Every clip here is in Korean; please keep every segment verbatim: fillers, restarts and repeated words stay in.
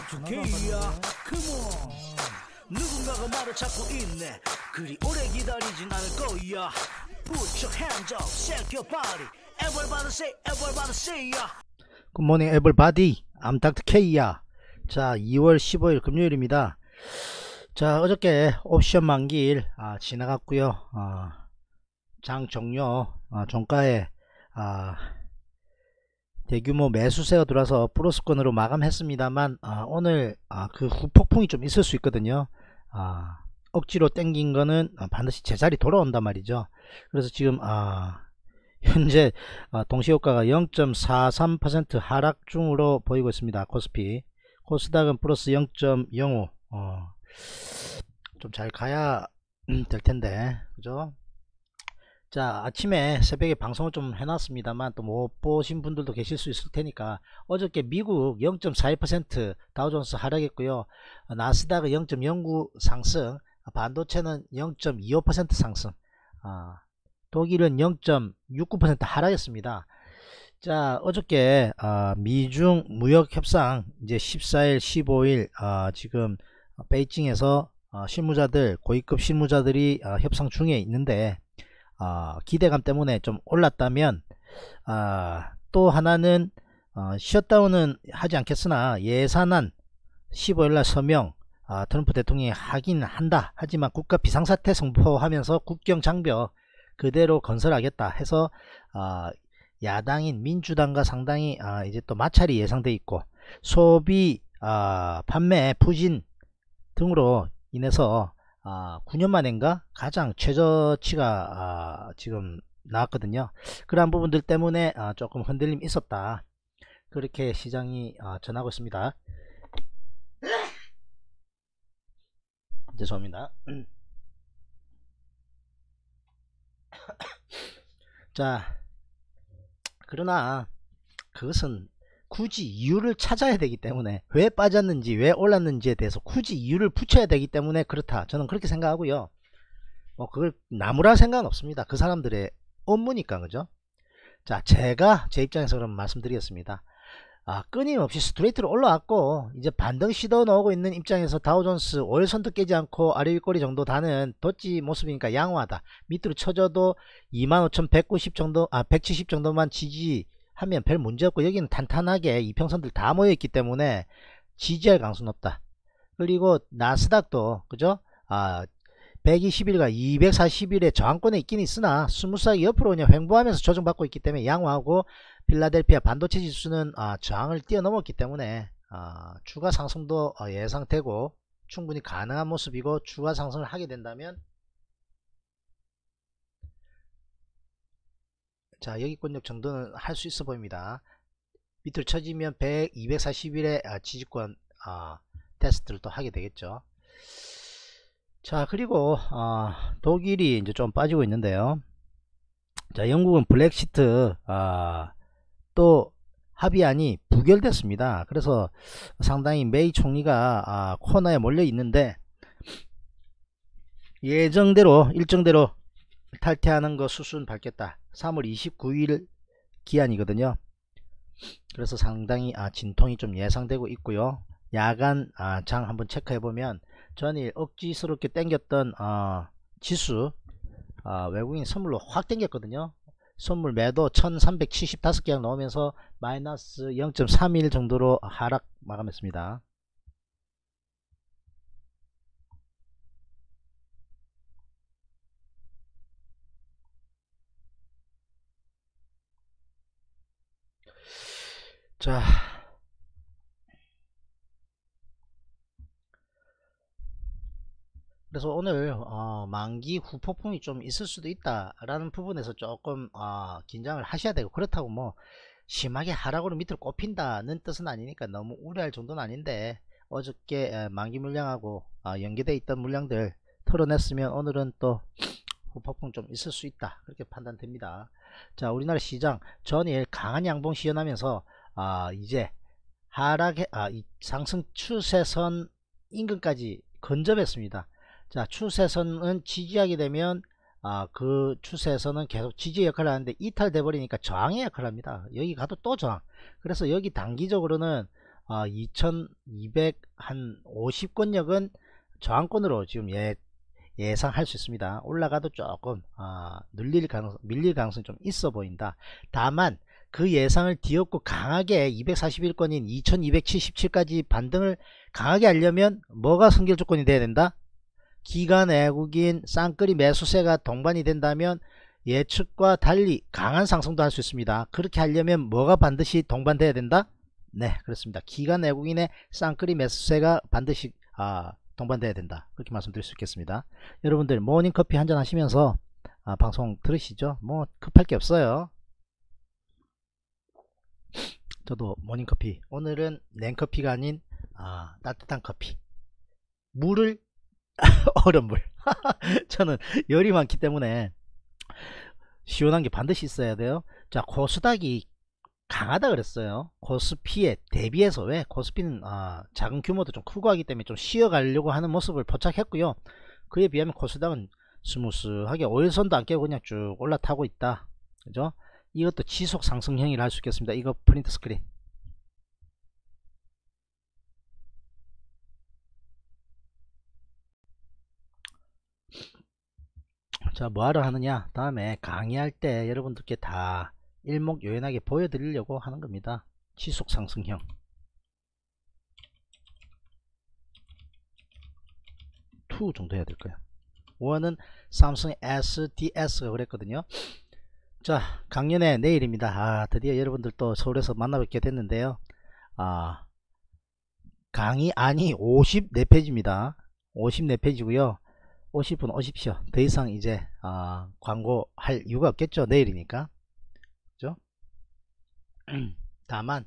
에프케이야 컴온 누군가가 말을 찾고 있네 그리 오래 기다리진 않을 거야 Put your hands up, shake your body Everybody say, everybody say ya 굿모닝 에블바디 I'm 닥터 K야. 자, 이월 십오일 금요일입니다. 자, 어저께 옵션 만기일 아, 지나갔고요. 아, 장 종료 아, 종가에 아, 대규모 매수세가 들어와서 플러스권으로 마감했습니다만 아, 오늘 아, 그 후폭풍이 좀 있을 수 있거든요. 아, 억지로 땡긴 거는 아, 반드시 제자리 돌아온단 말이죠. 그래서 지금 아, 현재 아, 동시효과가 영 점 사삼 퍼센트 하락 중으로 보이고 있습니다. 코스피 코스닥은 플러스 영 점 영오 어, 좀 잘 가야 될 텐데 그죠? 자, 아침에 새벽에 방송을 좀 해놨습니다만 또 못 보신 분들도 계실 수 있을 테니까 어저께 미국 영 점 사일 퍼센트 다우존스 하락했고요. 나스닥은 영 점 영구 상승, 반도체는 영 점 이오 퍼센트 상승, 아, 독일은 영 점 육구 퍼센트 하락했습니다. 자, 어저께 아, 미중 무역 협상 이제 십사일 십오일 아, 지금 베이징에서 아, 실무자들 고위급 실무자들이 아, 협상 중에 있는데 아, 기대감 때문에 좀 올랐다면 아, 또 하나는 어, 셧다운은 하지 않겠으나 예산안 십오일날 서명 아, 트럼프 대통령이 하긴 한다. 하지만 국가 비상사태 선포하면서 국경 장벽 그대로 건설하겠다 해서 아, 야당인 민주당과 상당히 아, 이제 또 마찰이 예상돼 있고 소비 아, 판매 부진 등으로 인해서 아, 구 년 만인가 가장 최저치가 아, 지금 나왔거든요. 그러한 부분들 때문에 아, 조금 흔들림 있었다 그렇게 시장이 아, 전하고 있습니다. 죄송합니다. 자, 그러나 그것은 굳이 이유를 찾아야 되기 때문에 왜 빠졌는지 왜 올랐는지에 대해서 굳이 이유를 붙여야 되기 때문에 그렇다 저는 그렇게 생각하고요. 뭐 그걸 나무랄 생각은 없습니다. 그 사람들의 업무니까 그죠. 자, 제가 제 입장에서 그럼 말씀드리겠습니다. 아, 끊임없이 스트레이트로 올라왔고 이제 반등 시도 나오고 있는 입장에서 다우존스 오일선도 깨지 않고 아래 윗꼬리 정도 다는 덧지 모습이니까 양호하다. 밑으로 쳐져도 이만 오천백구십 정도 아 백칠십 정도만 지지하면 별 문제 없고 여기는 탄탄하게 이평선들 다 모여있기 때문에 지지할 가능성은 없다. 그리고 나스닥도 그죠? 아 백이십일과 이백사십일의 저항권에 있긴 있으나 스무스하게 옆으로 그냥 횡보하면서 조정받고 있기 때문에 양호하고 필라델피아 반도체 지수는 아, 저항을 뛰어넘었기 때문에 아, 추가 상승도 어, 예상되고 충분히 가능한 모습이고 추가 상승을 하게 된다면 자, 여기권역 정도는 할 수 있어 보입니다. 밑으로 쳐지면 백, 이백사십일의 아, 지지권 아, 테스트를 또 하게 되겠죠. 자, 그리고 어, 독일이 이제 좀 빠지고 있는데요. 자, 영국은 블랙시트 아, 또 합의안이 부결됐습니다. 그래서 상당히 메이 총리가 아, 코너에 몰려 있는데 예정대로 일정대로 탈퇴하는 거 수순 밟겠다. 삼월 이십구일 기한이거든요. 그래서 상당히 아, 진통이 좀 예상되고 있고요. 야간 아, 장 한번 체크해 보면 전일 억지스럽게 땡겼던 어, 지수 어, 외국인 선물로 확 땡겼거든요. 선물 매도 천삼백칠십오 개가 나오면서 마이너스 영 점 삼일 정도로 하락 마감했습니다. 자, 그래서 오늘 어, 만기 후폭풍이 좀 있을 수도 있다 라는 부분에서 조금 어, 긴장을 하셔야 되고 그렇다고 뭐 심하게 하락으로 밑으로 꼽힌다는 뜻은 아니니까 너무 우려할 정도는 아닌데 어저께 에, 만기 물량하고 어, 연계되어 있던 물량들 털어냈으면 오늘은 또 후폭풍 좀 있을 수 있다 그렇게 판단됩니다. 자, 우리나라 시장 전일 강한 양봉 시연하면서 아, 이제 하락의 아, 이 상승 추세선 인근까지 근접했습니다. 자, 추세선은 지지하게 되면 아, 그 추세선은 계속 지지 역할을 하는데 이탈돼 버리니까 저항의 역할을 합니다. 여기 가도 또 저항. 그래서 여기 단기적으로는 어, 이천이백오십 권역은 저항권으로 지금 예, 예상할 수 있습니다. 올라가도 조금 어, 눌릴 가능성, 밀릴 가능성이 좀 있어 보인다. 다만 그 예상을 뒤엎고 강하게 이백사십일 권인 이천이백칠십칠까지 반등을 강하게 하려면 뭐가 선결 조건이 돼야 된다? 기관 외국인 쌍끌이 매수세가 동반이 된다면 예측과 달리 강한 상승도 할 수 있습니다. 그렇게 하려면 뭐가 반드시 동반돼야 된다? 네, 그렇습니다. 기관 외국인의 쌍끌이 매수세가 반드시 아, 동반돼야 된다. 그렇게 말씀드릴 수 있겠습니다. 여러분들 모닝커피 한잔 하시면서 아, 방송 들으시죠? 뭐 급할 게 없어요. 저도 모닝커피, 오늘은 냉커피가 아닌 아, 따뜻한 커피, 물을 얼음물 저는 열이 많기 때문에 시원한 게 반드시 있어야 돼요. 자, 코스닥이 강하다 그랬어요. 코스피에 대비해서. 왜? 코스피는 아, 작은 규모도 좀 크고 하기 때문에 좀 쉬어가려고 하는 모습을 포착했고요. 그에 비하면 코스닥은 스무스하게 오일선도 안 깨고 그냥 쭉 올라타고 있다. 그죠? 이것도 지속 상승형이라 할 수 있겠습니다. 이거 프린트 스크린. 자, 뭐하러 하느냐, 다음에 강의할 때 여러분들께 다 일목요연하게 보여드리려고 하는 겁니다. 지속 상승형. 이 정도 해야 될 거예요. 일은 삼성 에스디에스가 그랬거든요. 자, 강연의 내일입니다. 아, 드디어 여러분들 또 서울에서 만나뵙게 됐는데요. 아, 강의 안이 오십사 페이지입니다. 오십사 페이지고요. 오실 분 오십시오. 더 이상 이제 아, 광고할 이유가 없겠죠. 내일이니까. 그죠? 다만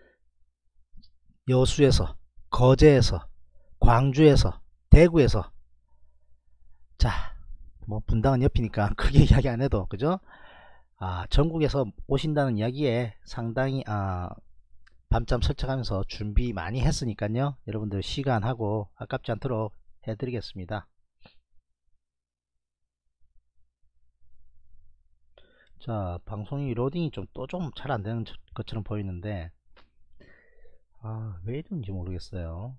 여수에서, 거제에서, 광주에서, 대구에서, 자, 뭐 분당은 옆이니까 크게 이야기 안 해도, 그죠? 아, 전국에서 오신다는 이야기에 상당히 아, 밤잠 설쳐가면서 준비 많이 했으니까요. 여러분들 시간하고 아깝지 않도록 해드리겠습니다. 자, 방송이 로딩이 좀 또 좀 잘 안되는 것처럼 보이는데 아, 왜 이런지 모르겠어요.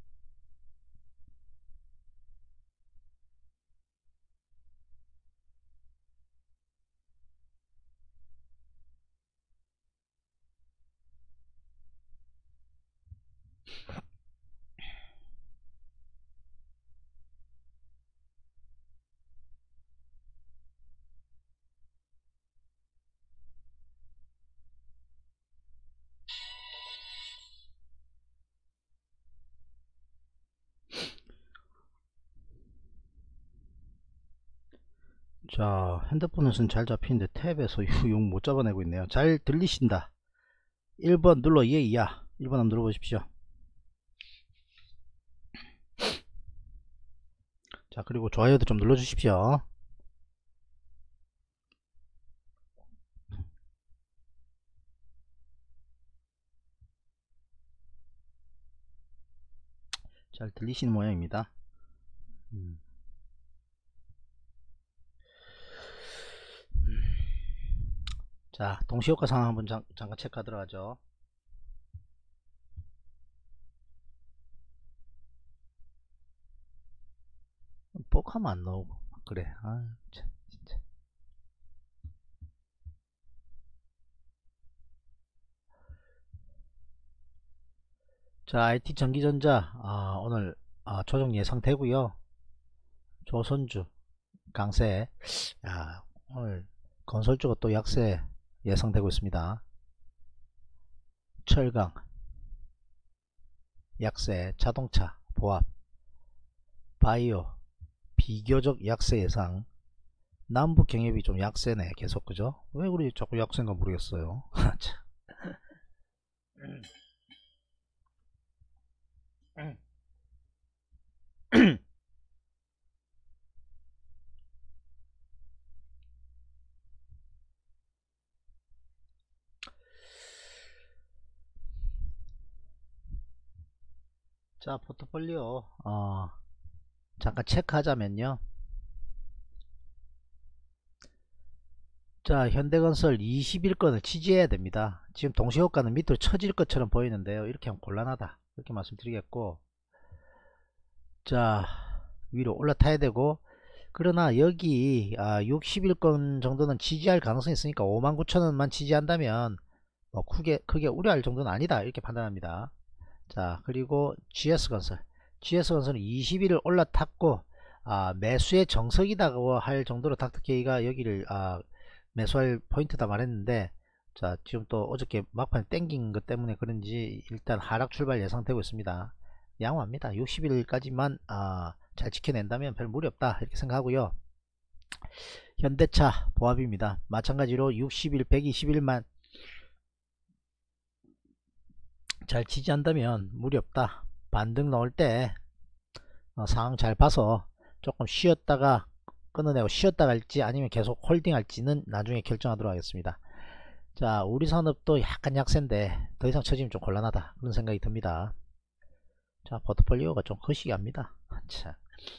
자, 핸드폰에서는 잘 잡히는데 탭에서 용 못 잡아내고 있네요. 잘 들리신다. 일 번 눌러 예이야. 일 번 한번 눌러보십시오. 자, 그리고 좋아요도 좀 눌러주십시오. 잘 들리시는 모양입니다. 음. 자, 동시효과 상황 한번 잠, 잠깐 체크하도록 하죠. 뻑하면 안 나오고 그래. 아, 참, 진짜. 자, 아이티 전기전자 아, 오늘 아, 조정 예상되고요. 조선주 강세. 야, 오늘 건설주가 또 약세 예상되고 있습니다. 철강 약세, 자동차, 보합, 바이오 비교적 약세 예상. 남북 경협이 좀 약세네. 계속. 그죠? 왜 우리 자꾸 약세인가 모르겠어요. 자, 포트폴리오 어, 잠깐 체크하자면요. 자, 현대건설 이십 일권을 지지해야 됩니다. 지금 동시호가는 밑으로 쳐질 것처럼 보이는데요. 이렇게 하면 곤란하다, 이렇게 말씀드리겠고, 자, 위로 올라타야 되고, 그러나 여기 아, 육십 일권 정도는 지지할 가능성이 있으니까 오만 구천 원만 지지한다면 뭐 크게 크게 우려할 정도는 아니다, 이렇게 판단합니다. 자, 그리고 지에스건설 지에스건설은 이십 일을 올라탔고 아, 매수의 정석이다고 할 정도로 닥터케이가 여기를 아, 매수할 포인트다 말했는데, 자, 지금 또 어저께 막판에 땡긴 것 때문에 그런지 일단 하락 출발 예상되고 있습니다. 양호합니다. 육십 일까지만 아, 잘 지켜낸다면 별 무리 없다, 이렇게 생각하고요. 현대차 보합입니다. 마찬가지로 육십 일 백이십 일만 잘 지지한다면 무리 없다. 반등 나올 때 어, 상황 잘 봐서 조금 쉬었다가 끊어내고 쉬었다 갈지 아니면 계속 홀딩 할지는 나중에 결정하도록 하겠습니다. 자, 우리 산업도 약간 약세인데 더 이상 처지면 좀 곤란하다, 그런 생각이 듭니다. 자, 포트폴리오가 좀 거시기 합니다. 참.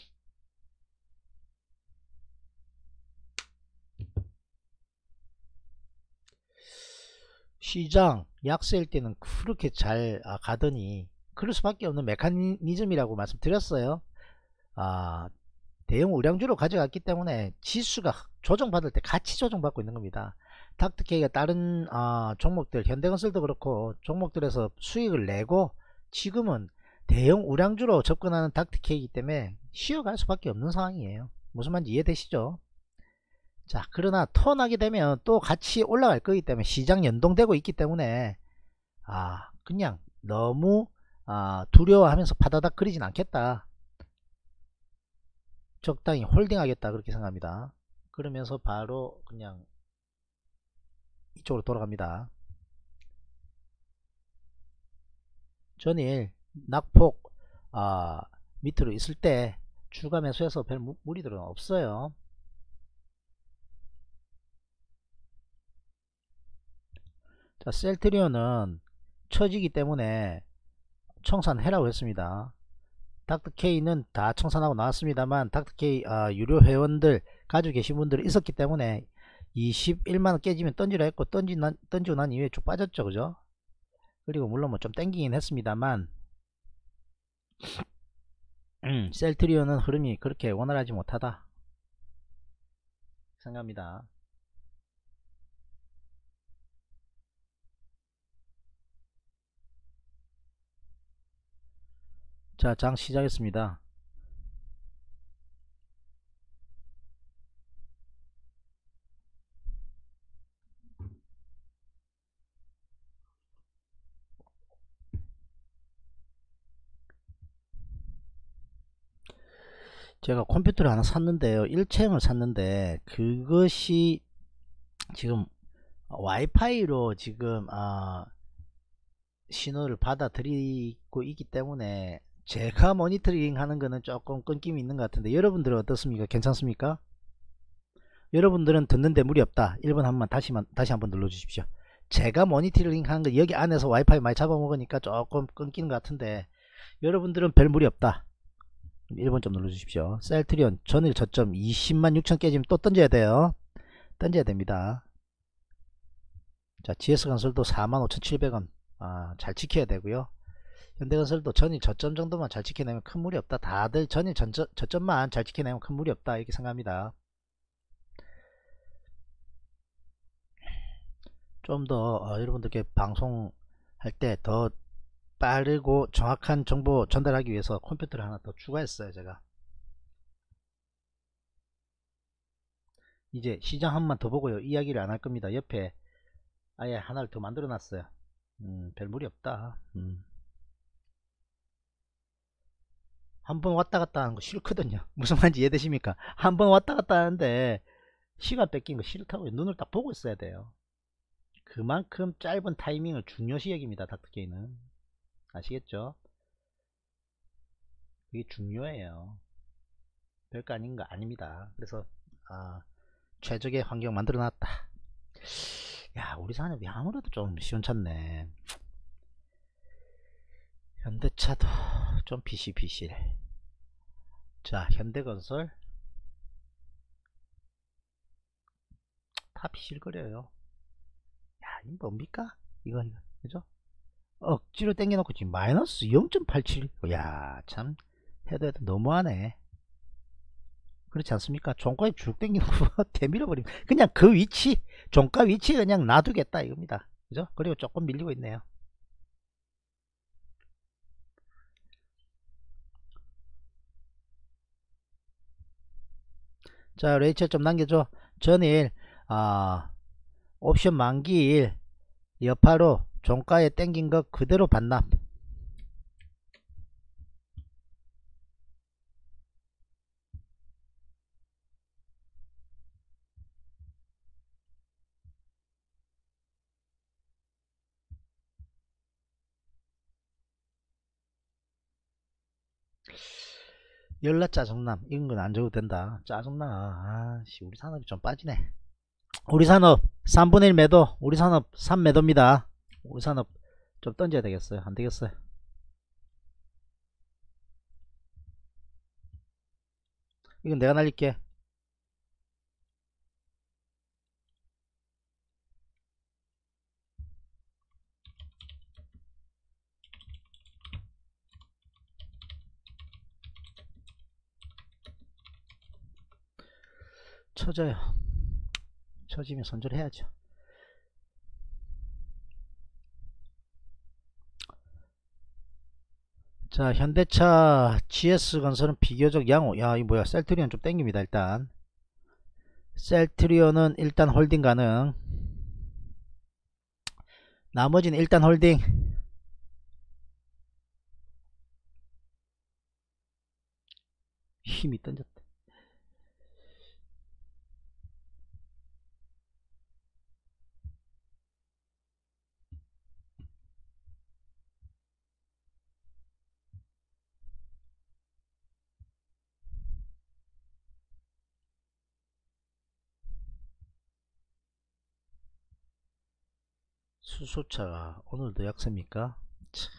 시장 약세일 때는 그렇게 잘 아, 가더니 그럴 수밖에 없는 메커니즘이라고 말씀드렸어요. 아, 대형 우량주로 가져갔기 때문에 지수가 조정받을 때 같이 조정받고 있는 겁니다. 닥터케이가 다른 아, 종목들, 현대건설도 그렇고 종목들에서 수익을 내고 지금은 대형 우량주로 접근하는 닥터케이이기 때문에 쉬어갈 수밖에 없는 상황이에요. 무슨 말인지 이해되시죠? 자, 그러나 턴하게 되면 또 같이 올라갈 거기 때문에 시장 연동되고 있기 때문에 아, 그냥 너무 아, 두려워하면서 파다닥 거리진 않겠다, 적당히 홀딩 하겠다, 그렇게 생각합니다. 그러면서 바로 그냥 이쪽으로 돌아갑니다. 전일 낙폭 아, 밑으로 있을 때 추가 매수해서 별 무리들은 없어요. 자, 셀트리온은 처지기 때문에 청산해라고 했습니다. 닥터케이는 다 청산하고 나왔습니다만 닥터케이 아, 유료 회원들 가지고 계신 분들이 있었기 때문에 이십일만원 깨지면 던지라 했고 던지 난, 던지고 난 이후에 쭉 빠졌죠, 그죠? 그리고 물론 뭐 좀 땡기긴 했습니다만 음, 셀트리온은 흐름이 그렇게 원활하지 못하다 생각합니다. 자, 장 시작했습니다. 제가 컴퓨터를 하나 샀는데요, 일체형을 샀는데 그것이 지금 와이파이로 지금 아, 신호를 받아들이고 있기 때문에 제가 모니터링 하는 거는 조금 끊김이 있는 것 같은데 여러분들은 어떻습니까? 괜찮습니까? 여러분들은 듣는데 무리 없다, 일 번 한번 다시만 다시 한번 눌러 주십시오. 제가 모니터링 하는 거 여기 안에서 와이파이 많이 잡아먹으니까 조금 끊기는 것 같은데 여러분들은 별 무리 없다, 일 번 좀 눌러 주십시오. 셀트리온 전일 저점 이십만 육천 깨지면 또 던져야 돼요. 던져야 됩니다. 자, 지에스건설도 사만 오천칠백 원 아, 잘 지켜야 되고요. 현대건설도 전일 저점 정도만 잘 지켜내면 큰 무리 없다. 다들 전일 전저, 저점만 잘 지켜내면 큰 무리 없다, 이렇게 생각합니다. 좀 더 어, 여러분들께 방송할 때 더 빠르고 정확한 정보 전달하기 위해서 컴퓨터를 하나 더 추가했어요, 제가. 이제 시장 한 번 더 보고요, 이야기를 안 할 겁니다. 옆에 아예 하나를 더 만들어 놨어요. 음, 별 무리 없다. 음. 한번 왔다 갔다 하는 거 싫거든요. 무슨 말인지 이해되십니까? 한 번 왔다 갔다 하는데 시간 뺏긴 거 싫다고요. 눈을 딱 보고 있어야 돼요. 그만큼 짧은 타이밍을 중요시 여깁니다, 닥터케이는. 아시겠죠? 그게 중요해요. 별거 아닌 거 아닙니다. 그래서 아, 최적의 환경 만들어 놨다. 야, 우리 산업이 아무래도 좀 시원찮네. 현대차도 좀 비실비실. 자, 현대건설 다 비실거려요. 야, 이 뭡니까? 이거, 이거, 그죠? 억지로 땡겨놓고 지금 마이너스 영 점 팔칠. 야, 참, 해도 해도 너무하네. 그렇지 않습니까? 종가에 쭉 땡겨놓고 대밀어버리면 그냥 그 위치, 종가 위치 그냥 놔두겠다 이겁니다. 그죠? 그리고 조금 밀리고 있네요. 자, 레이첼 좀 남겨줘. 전일, 아, 옵션 만기일 여파로 종가에 땡긴 거 그대로 반납. 열나 짜증남. 이런 건 안 줘도 된다. 짜증나. 아씨, 우리 산업이 좀 빠지네. 우리 산업 삼분의 일 매도. 우리 산업 삼 매도입니다. 우리 산업 좀 던져야 되겠어요. 안 되겠어요. 이건 내가 날릴게. 쳐져요. 쳐지면 손절해야죠. 자, 현대차 지에스건설은 비교적 양호. 야, 이 뭐야, 셀트리온 좀 땡깁니다. 일단 셀트리온은 일단 홀딩 가능. 나머지는 일단 홀딩. 힘이 던졌다. 수소차가 오늘도 약세입니까? 참.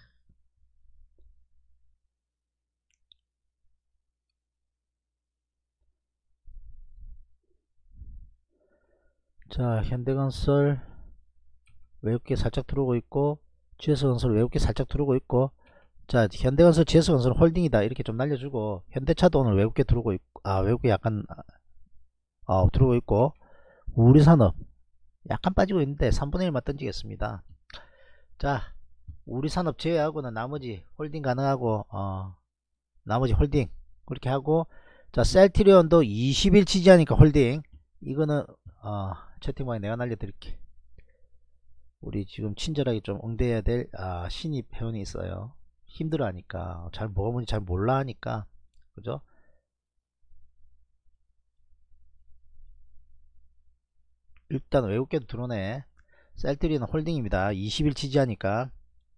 자, 현대건설 외국계 살짝 들어오고 있고, 지에스건설 외국계 살짝 들어오고 있고. 자, 현대건설 지에스건설 홀딩이다 이렇게 좀 날려주고, 현대차도 오늘 외국계 들어오고 있고, 아 외국계 약간 어, 들어오고 있고. 우리산업 약간 빠지고 있는데 삼분의 일만 던지겠습니다. 자, 우리산업 제외하고는 나머지 홀딩 가능하고, 어, 나머지 홀딩 그렇게 하고. 자, 셀트리온도 이십 일 지지하니까 홀딩. 이거는 어, 채팅방에 내가 날려드릴게. 우리 지금 친절하게 좀 응대해야 될 아, 신입 회원이 있어요. 힘들어 하니까, 잘 뭐가 뭔지 잘 몰라 하니까. 그죠? 일단 외국계도 들어오네. 셀트리온 홀딩입니다. 이십 일 지지하니까.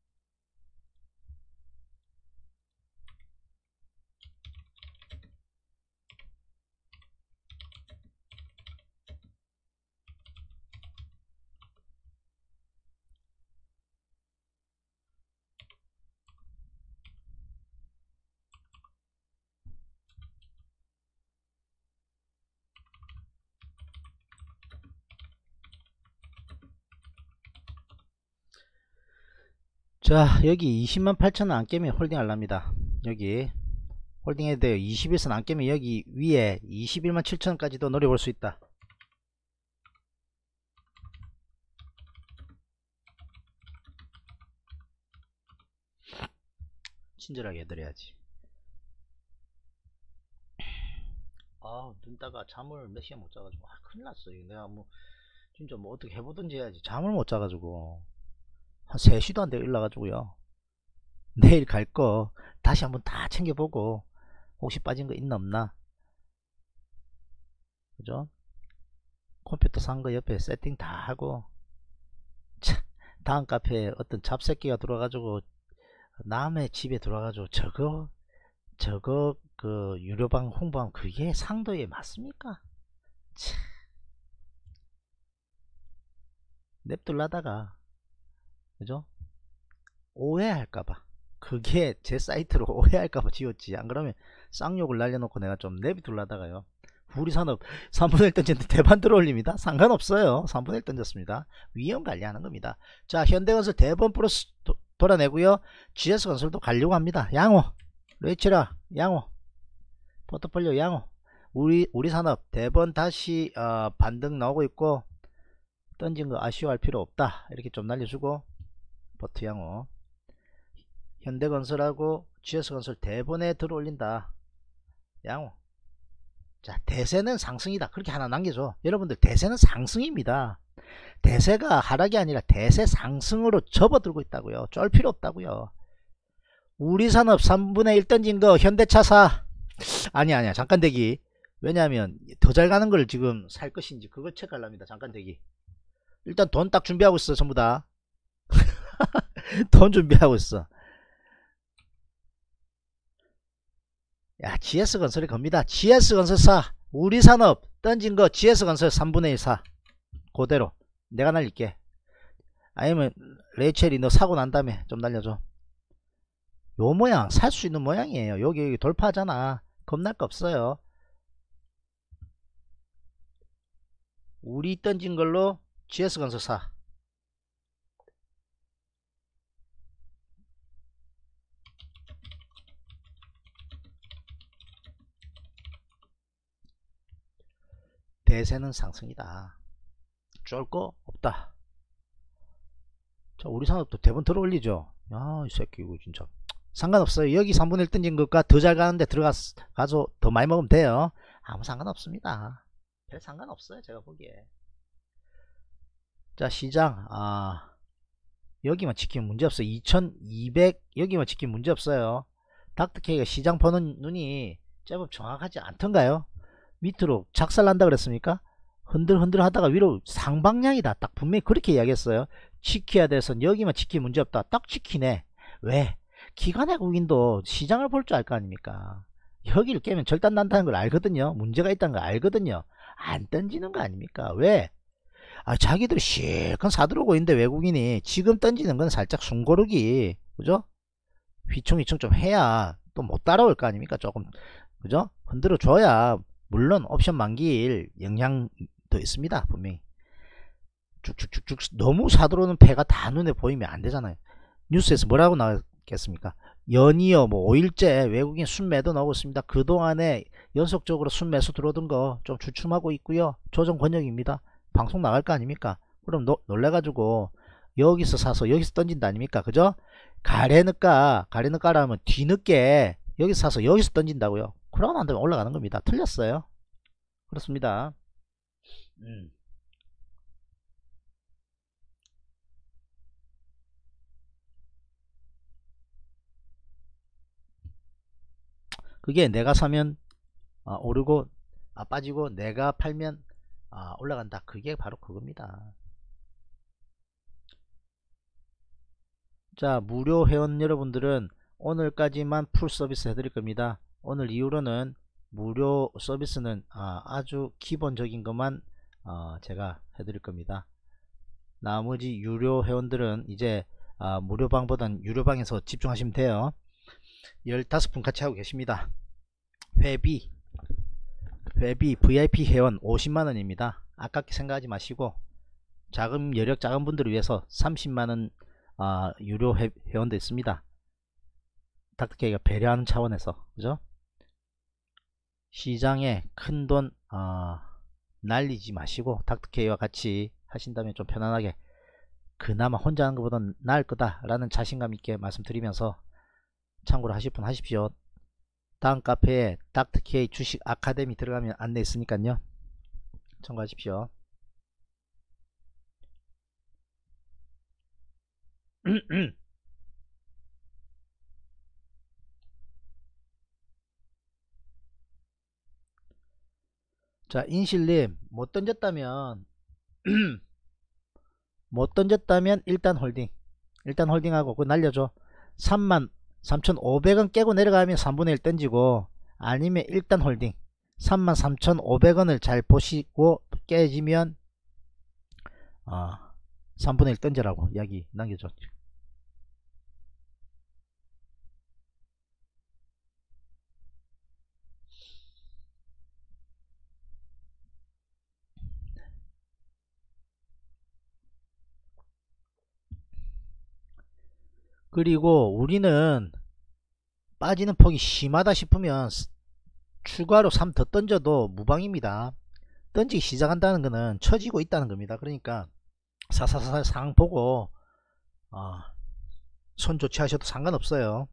자, 여기 이십만 팔천 원 안 깨면 홀딩 하랍니다. 여기 홀딩 해야 돼요. 이십 일선 안 깨면 여기 위에 이십일만 칠천 원까지도 노려볼 수 있다. 친절하게 해드려야지. 아, 눈 따가 잠을 몇 시간 못 자가지고, 아, 큰일 났어. 이거 내가 뭐 진짜 뭐 어떻게 해보든지 해야지. 잠을 못 자가지고 한 세 시도 안 되고 일어나가지고요. 내일 갈 거 다시 한번 다 챙겨보고, 혹시 빠진 거 있나 없나, 그죠? 컴퓨터 산 거 옆에 세팅 다 하고. 차, 다음 카페에 어떤 잡새끼가 들어와가지고, 남의 집에 들어와가지고 저거 저거 그 유료방 홍보하면 그게 상도에 맞습니까? 차, 냅둘라다가, 그죠? 오해할까봐, 그게 제 사이트로 오해할까봐 지웠지. 안 그러면 쌍욕을 날려놓고 내가 좀 내비둘라다가요, 우리산업 삼분의 일 던졌는데 대반 들어올립니다. 상관없어요. 삼분의 일 던졌습니다. 위험 관리하는 겁니다. 자, 현대건설 대번 플러스 도, 돌아내고요. 지에스건설도 가려고 합니다. 양호, 레이첼아 양호, 포트폴리오 양호. 우리 우리산업 대번 다시 어, 반등 나오고 있고 던진 거 아쉬워할 필요 없다. 이렇게 좀 날려주고 버트 양호. 현대건설하고 지에스건설 대번에 들어올린다. 양호. 자, 대세는 상승이다. 그렇게 하나 남겨줘. 여러분들, 대세는 상승입니다. 대세가 하락이 아니라 대세 상승으로 접어들고 있다고요. 쫄 필요 없다고요. 우리산업 삼분의 일 던진 거 현대차 사. 아니 아니야, 잠깐 대기. 왜냐하면 더 잘 가는 걸 지금 살 것인지 그걸 체크하랍니다. 잠깐 대기. 일단 돈 딱 준비하고 있어. 전부 다 돈 준비하고 있어. 야, 지에스건설이 겁니다. 지에스건설 사. 우리산업 던진 거 지에스건설 삼분의 일 사. 그대로 내가 날릴게. 아니면 레이첼이 너 사고 난 다음에 좀 날려줘. 요 모양 살 수 있는 모양이에요. 여기, 여기 돌파하잖아. 겁날 거 없어요. 우리 던진 걸로 지에스건설 사. 대세는 상승이다. 쫄 거 없다. 자, 우리 산업도 대본 들어올리죠. 야, 이 새끼 이거 진짜 상관없어요. 여기 삼분의 일 던진 것과 더 잘 가는데 들어가서 더 많이 먹으면 돼요. 아무 상관없습니다. 별 상관없어요, 제가 보기에. 자, 시장 아 여기만 지키면 문제없어요. 이천이백 여기만 지키면 문제없어요. 닥터케이가 시장 보는 눈이 제법 정확하지 않던가요? 밑으로 작살난다 그랬습니까? 흔들흔들 하다가 위로 상방향이다. 딱 분명히 그렇게 이야기했어요. 지켜야 돼서 여기만 지키면 문제없다. 딱 지키네. 왜? 기관 외국인도 시장을 볼 줄 알 거 아닙니까? 여기를 깨면 절단 난다는 걸 알거든요. 문제가 있다는 걸 알거든요. 안 던지는 거 아닙니까? 왜? 아, 자기들이 실컷 사들어오고 있는데 외국인이 지금 던지는 건 살짝 숨고르기, 그죠? 휘청휘청 좀 해야 또 못 따라올 거 아닙니까? 조금, 그죠? 흔들어 줘야. 물론 옵션 만기일 영향도 있습니다. 분명히 쭉쭉쭉쭉 너무 사들어오는 패가 다 눈에 보이면 안 되잖아요. 뉴스에서 뭐라고 나왔겠습니까? 연이어 뭐 오 일째 외국인 순매도 나오고 있습니다. 그동안에 연속적으로 순매수 들어오던 거 좀 주춤하고 있고요. 조정 권역입니다. 방송 나갈 거 아닙니까? 그럼 노, 놀래가지고 여기서 사서 여기서 던진다 아닙니까? 그죠? 가래늦가 가래늦가라면 뒤늦게 여기서 사서 여기서 던진다고요. 그러고 난 다음에 올라가는 겁니다. 틀렸어요. 그렇습니다. 음. 그게 내가 사면 아, 오르고 아, 빠지고 내가 팔면 아, 올라간다. 그게 바로 그겁니다. 자, 무료 회원 여러분들은 오늘까지만 풀 서비스 해드릴 겁니다. 오늘 이후로는 무료 서비스는 아, 아주 기본적인 것만 어, 제가 해드릴 겁니다. 나머지 유료 회원들은 이제 아, 무료방보단 유료방에서 집중하시면 돼요. 열다섯 분 같이 하고 계십니다. 회비 회비 브이아이피 회원 오십만 원입니다. 아깝게 생각하지 마시고 자금 여력 작은 분들을 위해서 삼십만 원 아, 유료 회, 회원도 있습니다. 닥터케이가 배려하는 차원에서, 그죠? 시장에 큰돈 어, 날리지 마시고 닥터케이와 같이 하신다면 좀 편안하게 그나마 혼자 하는 것보다는 나을 거다 라는 자신감 있게 말씀드리면서 참고로 하실 분 하십시오. 다음 카페에 닥터케이 주식 아카데미 들어가면 안내 있으니까요. 참고하십시오. 자, 인실님 못 던졌다면 못 던졌다면 일단 홀딩 일단 홀딩하고 그거 날려줘. 삼만 삼천오백 원 깨고 내려가면 삼분의 일 던지고 아니면 일단 홀딩 삼만 삼천오백 원을 잘 보시고 깨지면 어, 삼분의 일 던지라고 이야기 남겨줬죠. 그리고 우리는 빠지는 폭이 심하다 싶으면 추가로 삼 더 던져도 무방입니다. 던지기 시작한다는 것은 처지고 있다는 겁니다. 그러니까 사사사 상황 보고 어, 손 조치하셔도 상관없어요.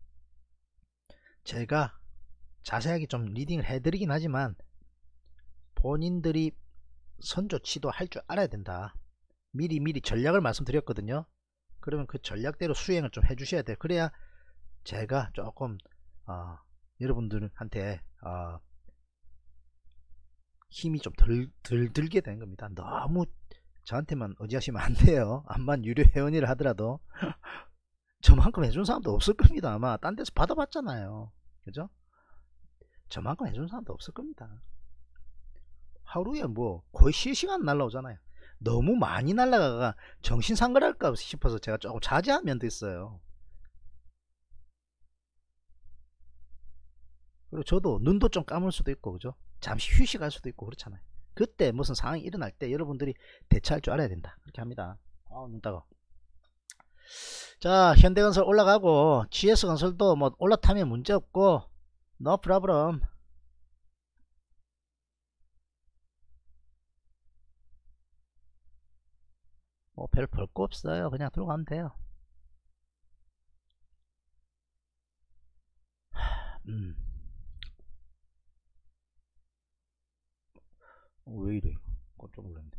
제가 자세하게 좀 리딩을 해드리긴 하지만 본인들이 선 조치도 할 줄 알아야 된다. 미리 미리 전략을 말씀드렸거든요. 그러면 그 전략대로 수행을 좀 해주셔야 돼요. 그래야 제가 조금 어, 여러분들한테 어, 힘이 좀 덜, 덜 들게 되는 겁니다. 너무 저한테만 의지하시면 안 돼요. 암만 유료 회원이라 하더라도 저만큼 해준 사람도 없을 겁니다. 아마 딴 데서 받아봤잖아요. 그죠? 저만큼 해준 사람도 없을 겁니다. 하루에 뭐 거의 실시간 날라오잖아요. 너무 많이 날라가가 정신 상실할까 싶어서 제가 조금 자제한 면도 있어요. 그리고 저도 눈도 좀 감을 수도 있고, 그죠? 잠시 휴식할 수도 있고 그렇잖아요. 그때 무슨 상황이 일어날 때 여러분들이 대처할 줄 알아야 된다. 그렇게 합니다. 아, 눈 따가워. 자, 현대건설 올라가고 지에스건설도 뭐 올라타면 문제없고 no problem. 뭐 별 볼 거 없어요. 그냥 들어가면 돼요. 음. 어, 왜 이래? 깜짝 놀랐네.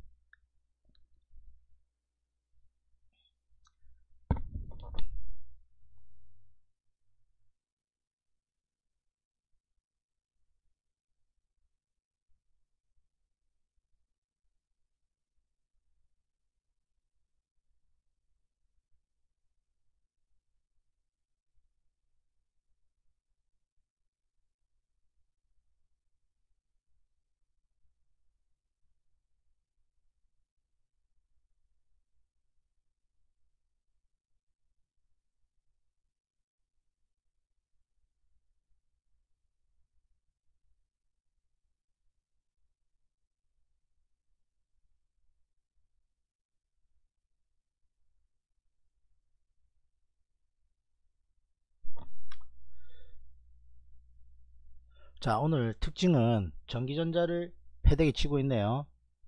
자, 오늘 특징은 전기전자를 패대기 치고 있네요.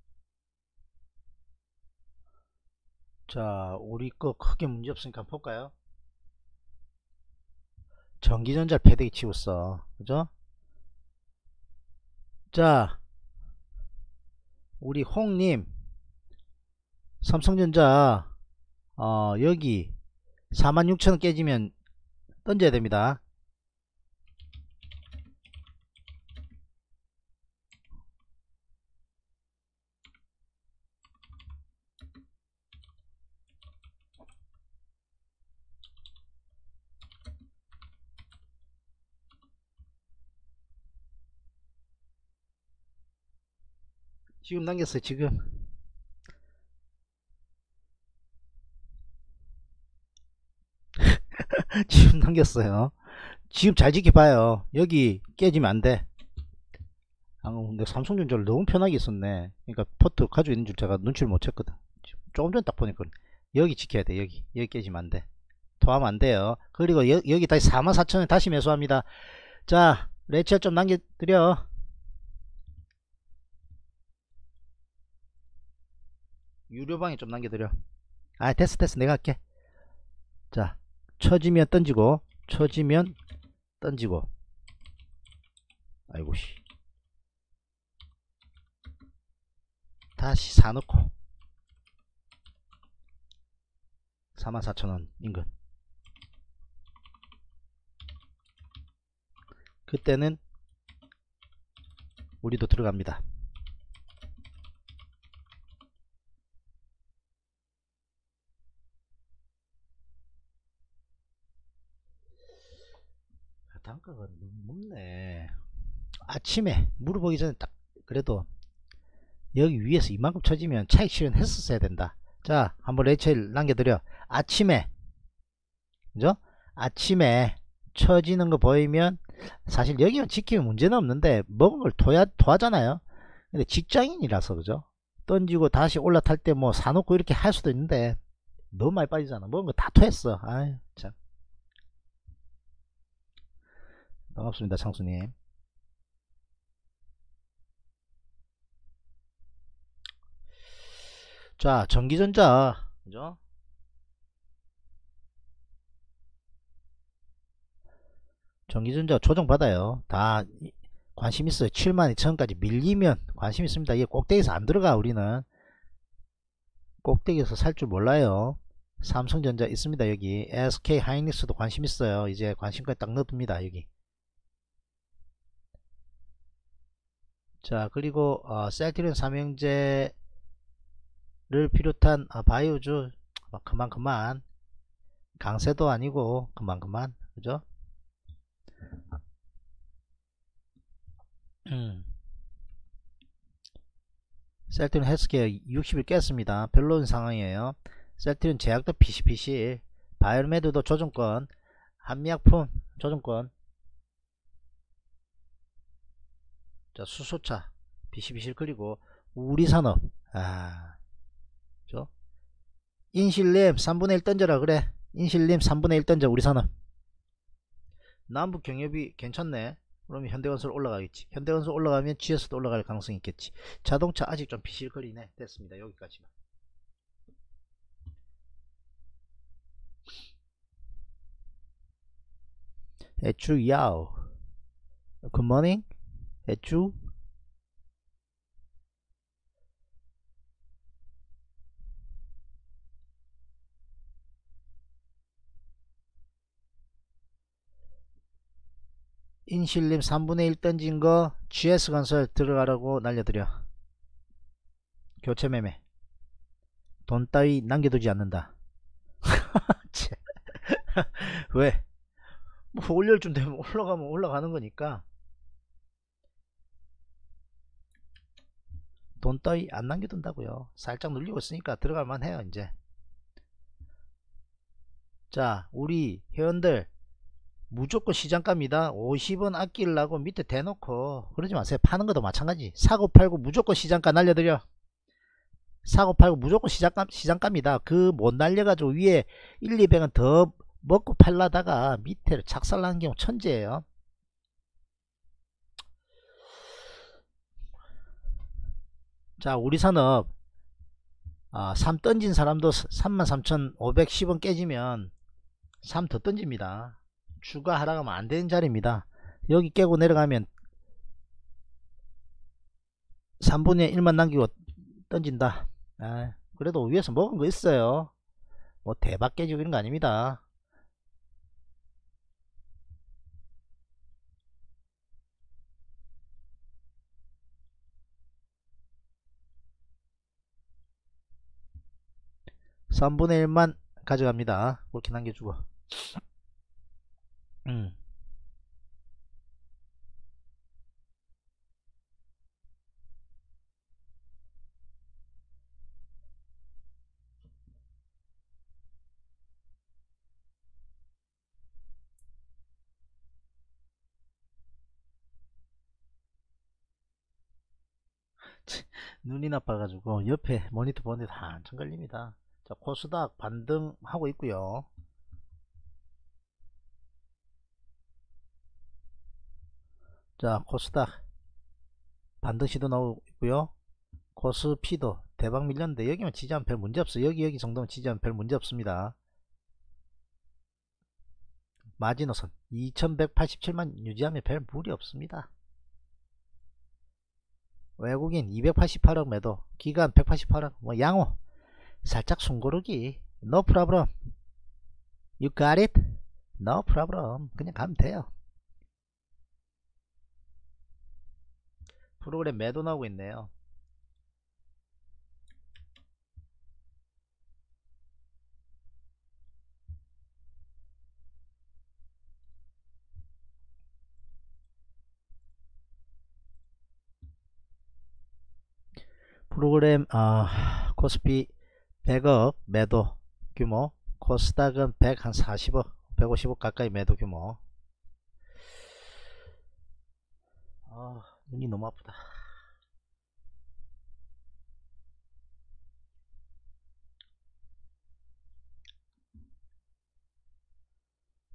자, 우리 거 크게 문제 없으니까 볼까요? 전기전자를 패대기 치고 있어. 그죠? 자, 우리 홍님 삼성전자 어, 여기 사만 육천 원 깨지면 던져야 됩니다. 지금 남겼어요. 지금 지금 남겼어요. 지금 잘 지켜봐요. 여기 깨지면 안돼. 아, 근데 삼성전자를 너무 편하게 썼네. 그러니까 포트 가지고 있는 줄 제가 눈치를 못 챘거든. 조금 전에 딱 보니까 여기 지켜야 돼. 여기 여기 깨지면 안돼. 토하면 안돼요. 그리고 여, 여기 다시 사만 사천 원 다시 매수합니다. 자, 레이첼 좀 남겨드려. 유료방에 좀 남겨드려. 아, 됐어 됐어. 내가 할게. 자, 쳐지면 던지고 쳐지면 던지고. 아이고 씨. 다시 사놓고 사만 사천 원 인근. 그때는 우리도 들어갑니다. 단가가 너무 높네. 아침에 물어보기 전에 딱 그래도 여기 위에서 이만큼 쳐지면 차익 실현했었어야 된다. 자, 한번 레이첼 남겨드려. 아침에, 그죠? 아침에 쳐지는 거 보이면 사실 여기만 지키면 문제는 없는데 먹은 걸 토야, 토하잖아요. 근데 직장인이라서, 그죠? 던지고 다시 올라탈 때 뭐 사놓고 이렇게 할 수도 있는데 너무 많이 빠지잖아. 먹은 거 다 토했어. 아유 참. 반갑습니다 창수님. 자 전기전자 그죠? 전기전자 조정받아요. 다 관심 있어요. 칠만 이천까지 밀리면 관심 있습니다. 이게 꼭대기에서 안 들어가. 우리는 꼭대기에서 살 줄 몰라요. 삼성전자 있습니다. 여기 에스케이 하이닉스도 관심 있어요. 이제 관심까지 딱 넣습니다. 여기. 자 그리고 어, 셀트리온 삼형제를 비롯한 어, 바이오주 어, 그만 그만 강세도 아니고 그만 그만 그죠? 음. 셀트리온 헬스케어 육십 일 깼습니다. 별로인 상황이에요. 셀트리온 제약도 피씨피씨, 바이오메드도 조정권, 한미약품 조정권, 자 수소차 피씨피씨 그리고 우리산업 아, 저 인실림 삼분의 일 던져라 그래. 인실림 삼분의 일 던져 우리산업. 남북 경협이 괜찮네. 그러면 현대건설 올라가겠지. 현대건설 올라가면 지에스도 올라갈 가능성이 있겠지. 자동차 아직 좀 비실거리네. 됐습니다. 여기까지만. 애추 야오 굿모닝 애추. 인실림 삼분의 일 던진 거 지에스건설 들어가라고 날려드려. 교체매매 돈 따위 남겨두지 않는다. 왜? 뭐 올릴 쯤 되면 올라가면 올라가는 거니까 돈 따위 안 남겨둔다고요. 살짝 눌리고 있으니까 들어갈만 해요 이제. 자 우리 회원들 무조건 시장가입니다. 오십 원 아끼려고 밑에 대놓고 그러지 마세요. 파는 것도 마찬가지. 사고 팔고 무조건 시장가 날려드려. 사고 팔고 무조건 시장가, 시장가입니다. 그 못 날려가지고 위에 일, 이백 원 더 먹고 팔라다가 밑에를 착살나는 경우 천재예요. 자 우리산업 아, 삼 던진 사람도 삼만 삼천오백십 원 깨지면 삼 더 던집니다. 추가 하락하면 안되는 자리입니다. 여기 깨고 내려가면 삼분의 일만 남기고 던진다. 아, 그래도 위에서 먹은 거 있어요. 뭐 대박 깨지고 이런 거 아닙니다. 삼분의 일만 가져갑니다. 그렇게 남겨주고. 음. 눈이 나빠가지고 옆에 모니터 보는데 한참 걸립니다. 자 코스닥 반등하고 있고요. 자 코스닥 반등 시도 나오고 있고요. 코스피도 대박 밀렸는데 여기만 지지하면 별 문제없어. 여기 여기 정도면 지지하면 별 문제없습니다. 마지노선 이천백팔십칠만 유지하면 별 무리 없습니다. 외국인 이백팔십팔억 매도, 기간 백팔십팔억, 뭐 양호 살짝 숨고르기 no problem. You got it? no problem. 그냥 가면 돼요. 프로그램 매도 나오고 있네요. 프로그램 어, 코스피 백억 매도 규모, 코스닥은 백사십억 백오십억 가까이 매도 규모. 아, 눈이 너무 아프다.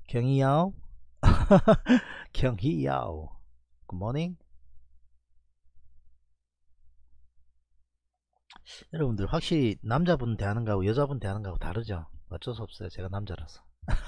경희야오. 경희야오. 굿모닝. 여러분들 확실히 남자분 대하는 거하고 여자분 대하는 거하고 다르죠. 어쩔 수 없어요. 제가 남자라서.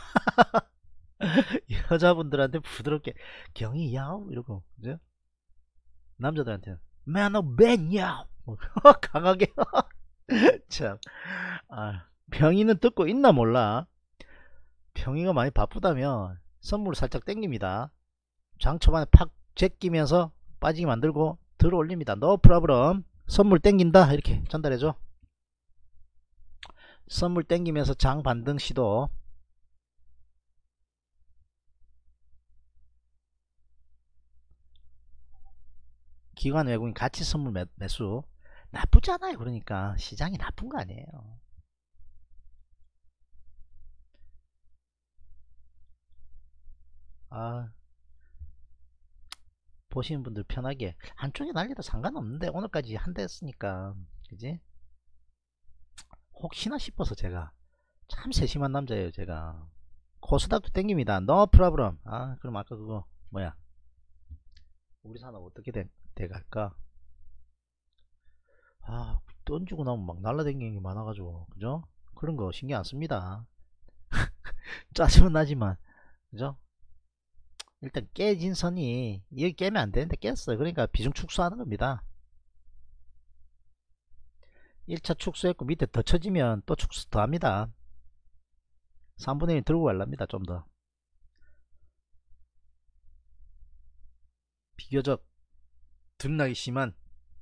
여자분들한테 부드럽게 경희야오 이러고, 그죠? 남자들한테는 Man 너 맨야 강하게. 참. 아, 병이는 듣고 있나 몰라. 병이가 많이 바쁘다면 선물을 살짝 땡깁니다. 장 초반에 팍 제끼면서 빠지게 만들고 들어 올립니다. No problem. 선물 땡긴다 이렇게 전달해줘. 선물 땡기면서 장 반등 시도. 기관 외국인 같이 선물 매, 매수 나쁘지 않아요. 그러니까 시장이 나쁜 거 아니에요. 아, 보시는 분들 편하게 한쪽에 날려도 상관없는데 오늘까지 한 대 했으니까, 그지? 혹시나 싶어서 제가 참 세심한 남자예요. 제가 코스닥도 땡깁니다. No problem. 아, 그럼 아까 그거 뭐야, 우리 산업 어떻게 돼, 돼갈까? 아, 던지고 나면 막 날라다니는 게 많아가지고, 그죠? 그런 거 신경 안 씁니다. 짜증은 나지만, 그죠? 일단 깨진 선이 여기 깨면 안 되는데 깼어요. 그러니까 비중 축소하는 겁니다. 일 차 축소했고 밑에 더 쳐지면 또 축소 더 합니다. 삼분의 일 들고 갈랍니다. 좀 더 비교적 등락이 심한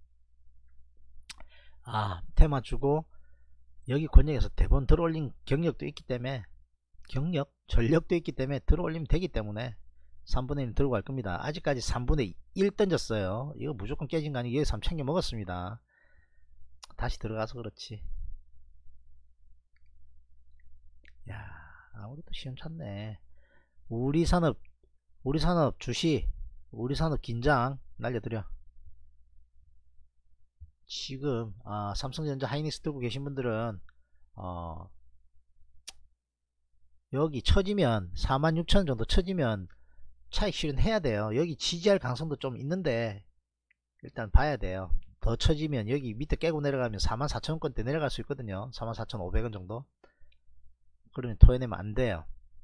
아 테마 주고 여기 권역에서 대본 들어올린 경력도 있기 때문에, 경력 전력도 있기 때문에 들어올리면 되기 때문에 삼분의 일 들고 갈 겁니다. 아직까지 삼분의 일 던졌어요. 이거 무조건 깨진 거 아니고 여기서 한번 챙겨 먹었습니다. 다시 들어가서 그렇지. 야, 아무래도 시원찮네. 우리 산업, 우리 산업 주시, 우리 산업 긴장 날려드려. 지금 아, 삼성전자 하이닉스 들고 계신 분들은 어, 여기 쳐지면 사만 육천 원 정도 쳐지면 차익 실현해야 돼요. 여기 지지할 가능성도 좀 있는데 일단 봐야 돼요. 더 쳐지면 여기 밑에 깨고 내려가면 사만 사천 원권대 내려갈 수 있거든요. 사만 사천오백 원 정도. 그러면 토해내면 안 돼요.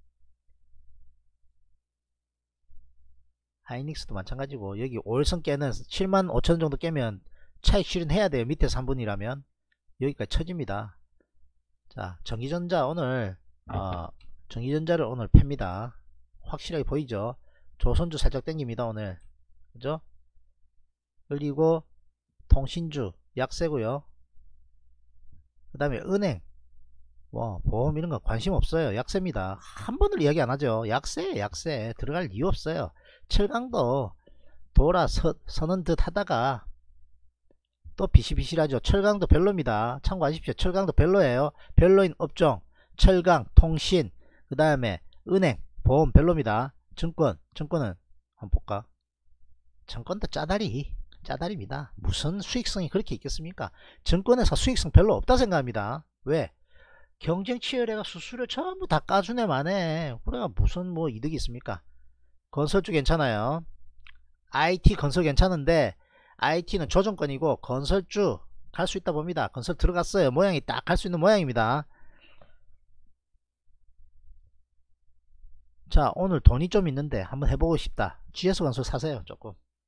하이닉스도 마찬가지고 여기 월선 깨는 칠만 오천 원 정도 깨면 차익 실현해야 돼요. 밑에 삼분이라면 여기까지 쳐집니다. 자, 전기전자 오늘 어, 전기전자를 오늘 팹니다. 확실하게 보이죠? 조선주 살짝 땡깁니다. 오늘, 그죠? 그리고 통신주 약세고요. 그 다음에 은행, 뭐 보험 이런거 관심 없어요. 약세입니다. 한 번을 이야기 안하죠. 약세 약세 들어갈 이유 없어요. 철강도 돌아서 서는 듯 하다가 또 비실비실하죠. 철강도 별로입니다. 참고하십시오. 철강도 별로예요. 별로인 업종 철강, 통신, 그 다음에 은행, 보험 별로입니다. 증권, 증권은 한번 볼까? 증권도 짜다리 짜다리입니다. 무슨 수익성이 그렇게 있겠습니까? 증권에서 수익성 별로 없다 생각합니다. 왜? 경쟁 치열해가 수수료 전부 다 까주네 마네. 그래가 무슨 뭐 이득이 있습니까? 건설주 괜찮아요. 아이티 건설 괜찮은데 아이티는 조정권이고 건설주 갈 수 있다 봅니다. 건설 들어갔어요. 모양이 딱 갈 수 있는 모양입니다. 자, 오늘 돈이 좀 있는데 한번 해보고 싶다. 지에스건설 사세요. 조금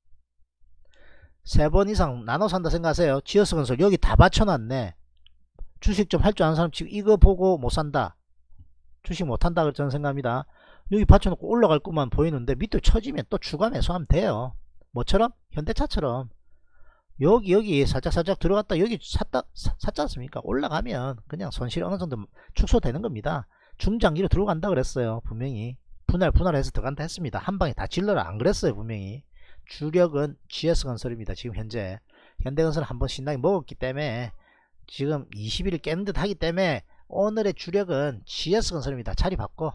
세 번 이상 나눠 산다 생각하세요. 지에스건설 여기 다 받쳐놨네. 주식 좀 할 줄 아는 사람 지금 이거 보고 못 산다, 주식 못한다 저는 생각합니다. 여기 받쳐놓고 올라갈 것만 보이는데 밑으로 쳐지면 또 추가 매수하면 돼요. 뭐처럼? 현대차처럼 여기 여기 살짝살짝 들어갔다 여기 샀다 사, 샀지 않습니까? 올라가면 그냥 손실이 어느정도 축소되는 겁니다. 중장기로 들어간다 그랬어요. 분명히 분할 분할해서 들어간다 했습니다. 한방에 다 질러라 안 그랬어요. 분명히 주력은 지에스건설입니다. 지금 현재 현대건설은 한번 신나게 먹었기 때문에 지금 이십 일을 깬 듯 하기 때문에 오늘의 주력은 지에스건설입니다. 자리 바꿔.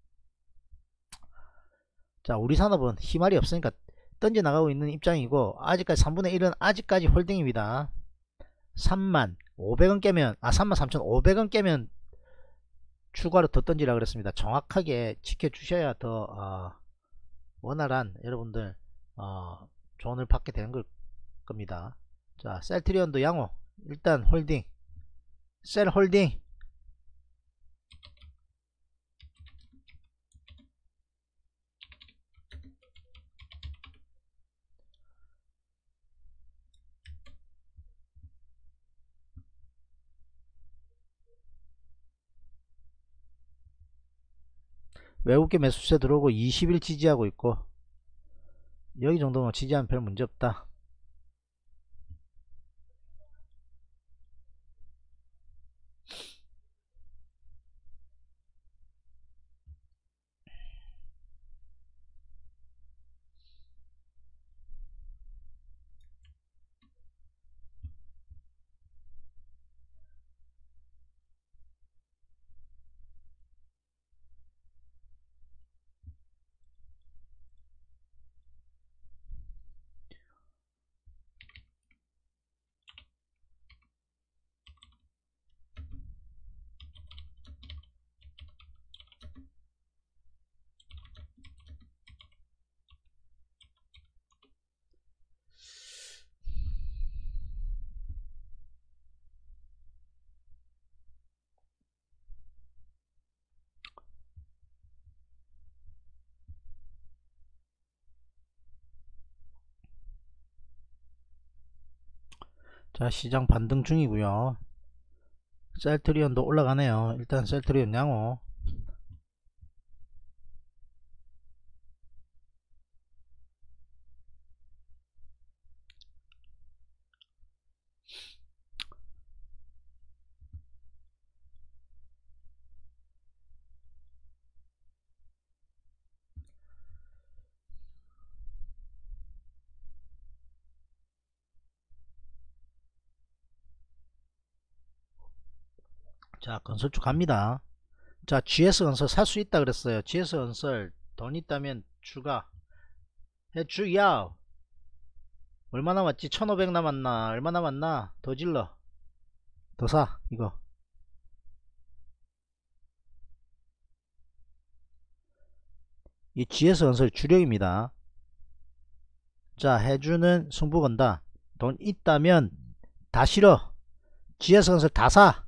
자, 우리 산업은 희말이 없으니까 던져 나가고 있는 입장이고 아직까지 삼분의 일은 아직까지 홀딩입니다. 삼만 오백 원 깨면 아 삼만 삼천오백 원 깨면 추가로 더 던지라 그랬습니다. 정확하게 지켜주셔야 더 어, 원활한 여러분들 어, 조언을 받게 되는 걸 겁니다. 자, 셀트리온도 양호 일단 홀딩, 셀 홀딩. 외국계 매수세 들어오고 이십 일 지지하고 있고, 여기 정도면 지지하면 별 문제 없다. 자, 시장 반등 중이고요. 셀트리온도 올라가네요. 일단 셀트리온 양호. 자, 건설주 갑니다. 자, 지에스건설 살 수 있다 그랬어요. 지에스건설 돈 있다면 추가 해주야. 얼마 남았지? 천오백 남았나? 얼마 남았나? 더 질러. 더 사 이거. 이 지에스건설 주력입니다. 자, 해주는 승부 건다. 돈 있다면 다 실어. 지에스건설 다 사.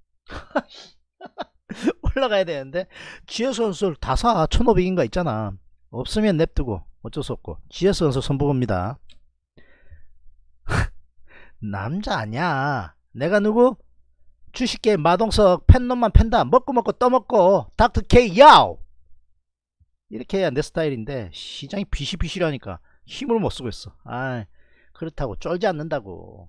올라가야 되는데 지에스건설 다 사. 천오백인가 있잖아. 없으면 냅두고 어쩔 수 없고. 지에스건설 선보입니다. 남자 아니야. 내가 누구? 주식계 마동석 팬놈만 팬다. 먹고 먹고 떠먹고 닥터 K 야오. 이렇게 해야 내 스타일인데 시장이 비실비실하니까 힘을 못 쓰고 있어. 아, 그렇다고 쫄지 않는다고.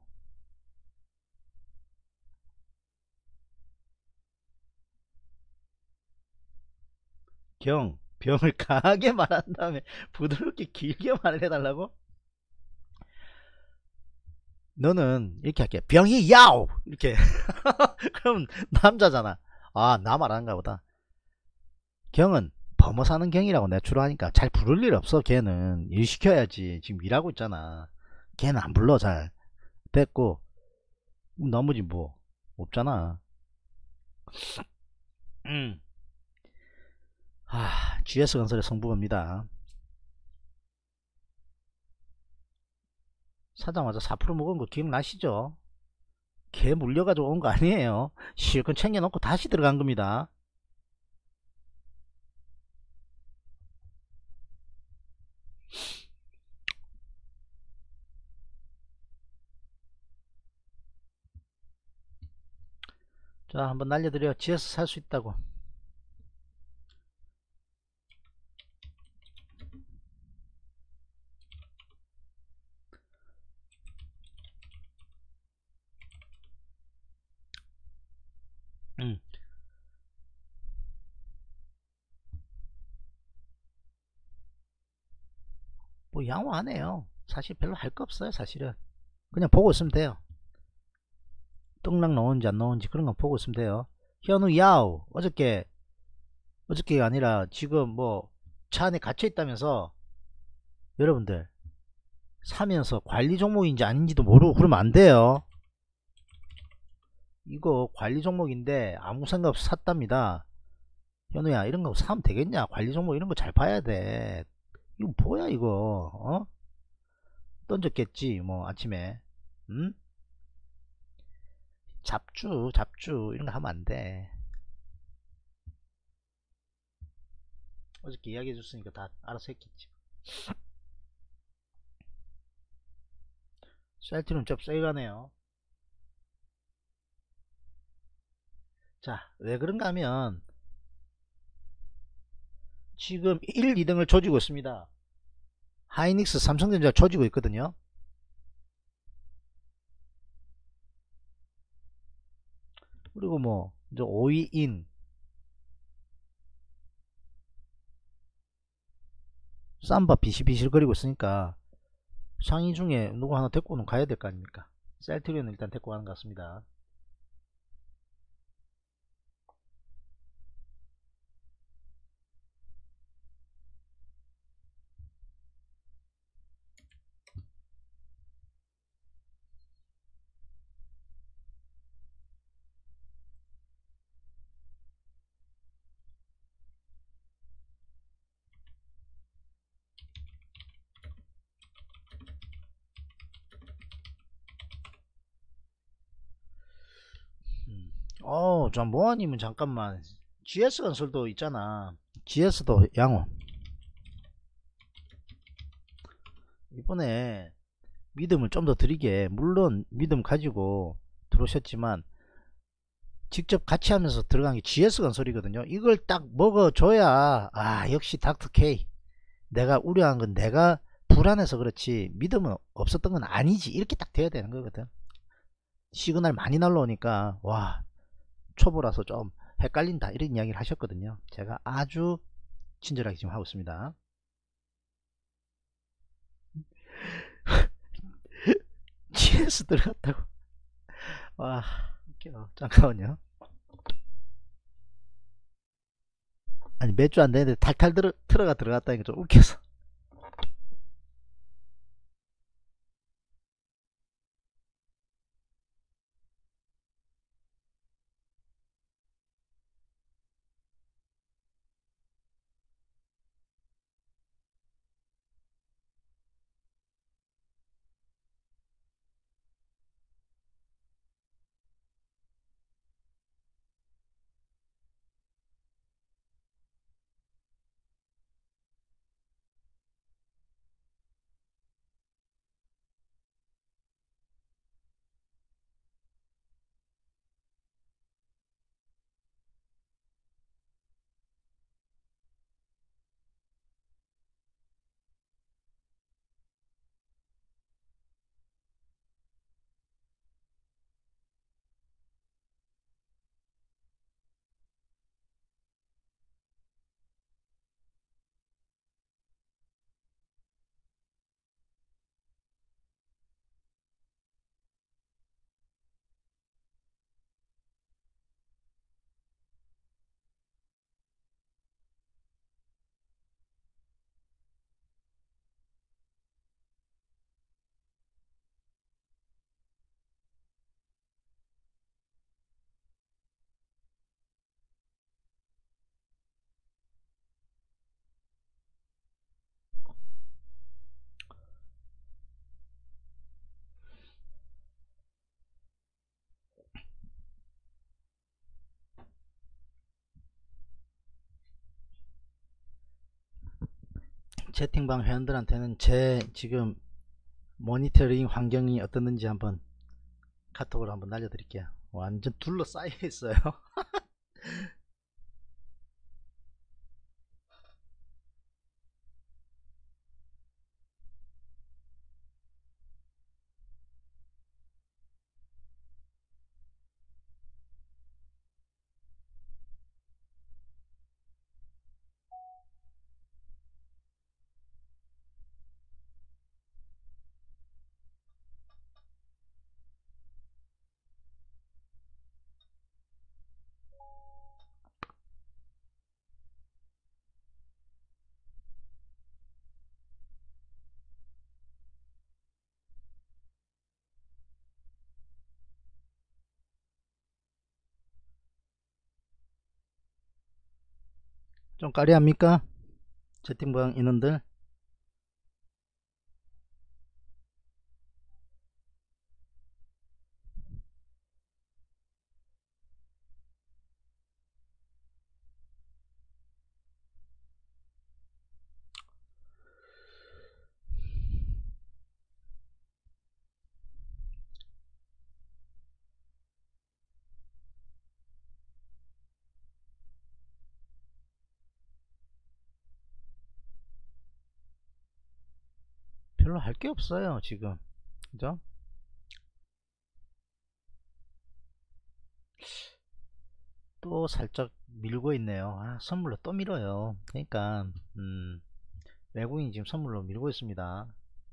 경, 병을 강하게 말한 다음에 부드럽게 길게 말을 해달라고? 너는 이렇게 할게. 병이 야오! 이렇게. 그럼 남자잖아. 아, 나 말하는가 보다. 경은 범어 사는 경이라고 내가 주로 하니까 잘 부를 일 없어. 걔는 일 시켜야지. 지금 일하고 있잖아. 걔는 안 불러. 잘 됐고 나머지 뭐 없잖아. 음. 아, 지에스건설의 성부입니다. 사자마자 사 퍼센트 먹은 거 기억나시죠? 개 물려가지고 온 거 아니에요. 실컷 챙겨놓고 다시 들어간 겁니다. 자, 한번 날려드려. 지에스 살 수 있다고. 음. 뭐 양호 안 해요. 사실 별로 할 거 없어요. 사실은 그냥 보고 있으면 돼요. 떡락 나오는지 안 나오는지 그런 거 보고 있으면 돼요. 현우 야우 어저께 어저께가 아니라 지금 뭐 차 안에 갇혀 있다면서 여러분들 사면서 관리 종목인지 아닌지도 모르고 그러면 안 돼요. 이거 관리 종목인데 아무 생각 없이 샀답니다. 현우야, 이런 거 사면 되겠냐? 관리 종목 이런 거 잘 봐야 돼. 이거 뭐야 이거? 어? 던졌겠지 뭐 아침에. 응? 잡주 잡주 이런 거 하면 안 돼. 어저께 이야기해 줬으니까 다 알아서 했겠지. 셀트리온 좀 세게 가네요. 자, 왜 그런가 하면 지금 일, 이 등을 조지고 있습니다. 하이닉스, 삼성전자 조지고 있거든요. 그리고 뭐 이제 오 위인 삼바 비실비실거리고 있으니까 상위 중에 누구 하나 데리고는 가야 될 거 아닙니까? 셀트리온은 일단 데리고 가는 것 같습니다. 음. 어, 저 모아님은 잠깐만. 지에스 건설도 있잖아. 지에스도 양호. 이번에 믿음을 좀 더 드리게, 물론 믿음 가지고 들어오셨지만 직접 같이 하면서 들어간 게 지에스 건설이거든요. 이걸 딱 먹어줘야 아 역시 닥터 K, 내가 우려한 건 내가 불안해서 그렇지 믿음은 없었던 건 아니지, 이렇게 딱 돼야 되는 거거든. 시그널 많이 날라오니까 와 초보라서 좀 헷갈린다 이런 이야기를 하셨거든요. 제가 아주 친절하게 지금 하고 있습니다. 지에스 들어갔다고. 와 웃겨. 잠깐만요. 아니 몇 주 안 되는데 탈탈 들어, 들어가 들어갔다니까 좀 웃겨서. 채팅방 회원들한테는 제 지금 모니터링 환경이 어떻는지 한번 카톡으로 한번 날려드릴게요. 완전 둘러싸여 있어요. 좀 까리합니까? 채팅방 인원들. 별로 할 게 없어요 지금. 그죠? 또 살짝 밀고 있네요. 아, 선물로 또 밀어요. 그러니까 음, 외국인이 지금 선물로 밀고 있습니다.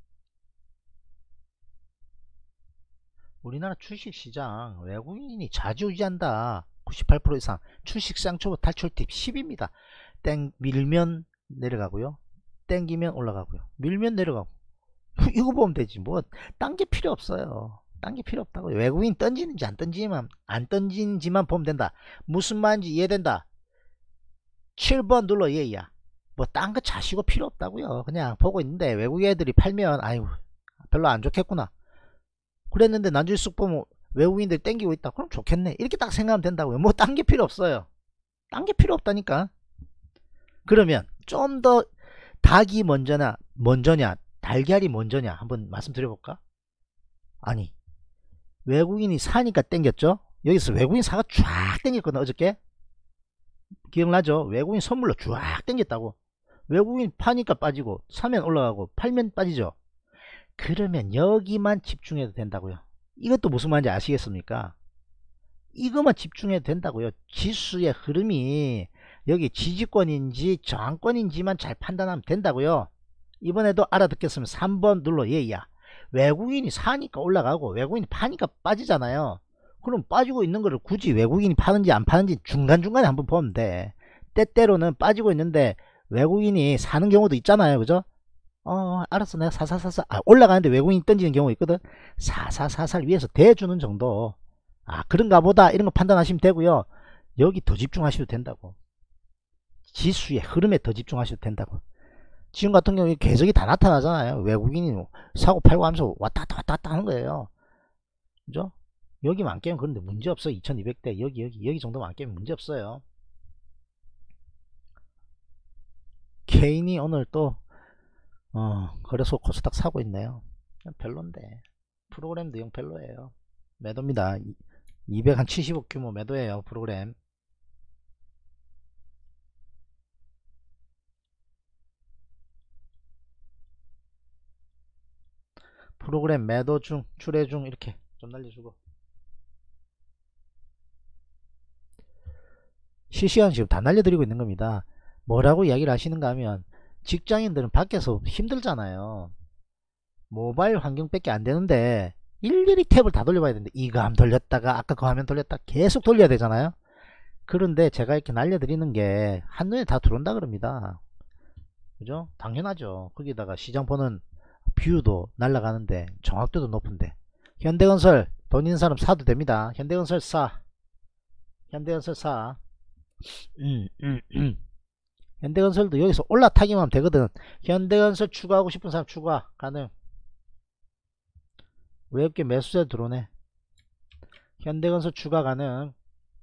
우리나라 주식시장 외국인이 좌지우지한다. 구십팔 퍼센트 이상. 주식시장 초보 탈출 팁 십입니다. 땡 밀면 내려가고요, 땡기면 올라가고요, 밀면 내려가고. 이거 보면 되지. 뭐 딴 게 필요 없어요. 딴 게 필요 없다고. 외국인 던지는지 안 던지지만 안 던지는지만 보면 된다. 무슨 말인지 이해된다. 칠 번 눌러 얘야. 뭐 딴 거 자시고 필요 없다고요. 그냥 보고 있는데 외국 애들이 팔면 아유 별로 안 좋겠구나 그랬는데 나중에 쑥 보면 외국인들 땡기고 있다. 그럼 좋겠네. 이렇게 딱 생각하면 된다고요. 뭐 딴 게 필요 없어요. 딴 게 필요 없다니까. 그러면 좀 더 닭이 먼저냐 먼저냐 달걀이 먼저냐 한번 말씀드려볼까? 아니, 외국인이 사니까 땡겼죠. 여기서 외국인 사가 쫙 땡겼거든 어저께. 기억나죠? 외국인 선물로 쫙 땡겼다고. 외국인 파니까 빠지고 사면 올라가고 팔면 빠지죠. 그러면 여기만 집중해도 된다고요. 이것도 무슨 말인지 아시겠습니까? 이것만 집중해도 된다고요. 지수의 흐름이 여기 지지권인지 저항권인지만 잘 판단하면 된다고요. 이번에도 알아듣겠으면 삼 번 눌러 예야. 외국인이 사니까 올라가고 외국인이 파니까 빠지잖아요. 그럼 빠지고 있는 거를 굳이 외국인이 파는지 안 파는지 중간중간에 한번 보면 돼. 때때로는 빠지고 있는데 외국인이 사는 경우도 있잖아요. 그죠? 어 알았어 내가 사사사사 아, 올라가는데 외국인이 던지는 경우 있거든. 사사사사를 위해서 대주는 정도. 아 그런가 보다 이런 거 판단하시면 되고요. 여기 더 집중하셔도 된다고. 지수의 흐름에 더 집중하셔도 된다고. 지금 같은 경우에 궤적이 다 나타나잖아요. 외국인이 사고 팔고 하면서 왔다 갔다 왔다 갔다 하는 거예요. 그죠? 여기만 안 깨면 그런데 문제없어. 이천이백 대 여기 여기 여기 정도만 안 깨면 문제없어요. 개인이 오늘 또 어, 거래소 코스닥 사고 있네요. 별론데 프로그램도 영 별로예요. 매도입니다. 이백칠십억 규모 매도예요. 프로그램. 프로그램 매도 중 출회 중 이렇게 좀 날려주고. 실시간 지금 다 날려드리고 있는 겁니다. 뭐라고 이야기를 하시는가 하면 직장인들은 밖에서 힘들잖아요. 모바일 환경밖에 안 되는데 일일이 탭을 다 돌려봐야 되는데 이거 하면 돌렸다가 아까 그 화면 돌렸다 계속 돌려야 되잖아요. 그런데 제가 이렇게 날려드리는 게 한눈에 다 들어온다 그럽니다. 그죠? 당연하죠. 거기다가 시장 보는 뷰도 날라가는데 정확도도 높은데. 현대건설 돈 있는 사람 사도 됩니다. 현대건설 사. 현대건설 사. 음, 음, 음. 현대건설도 여기서 올라타기만 하면 되거든. 현대건설 추가하고 싶은 사람 추가 가능. 외국계 매수세 들어오네. 현대건설 추가 가능.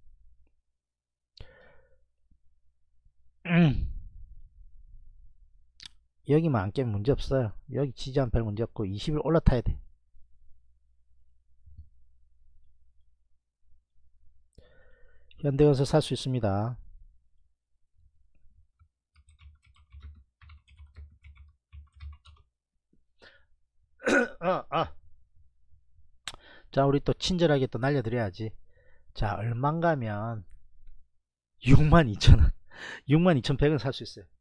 음. 여기만 안 깨면 문제없어요. 여기 지지하면 별 문제없고 이십 일 올라타야 돼. 현대건설 살 수 있습니다. 아, 아. 자 우리 또 친절하게 또 날려드려야지. 자 얼만가면 육만 이천원 육만 이천백 원 살 수 있어요.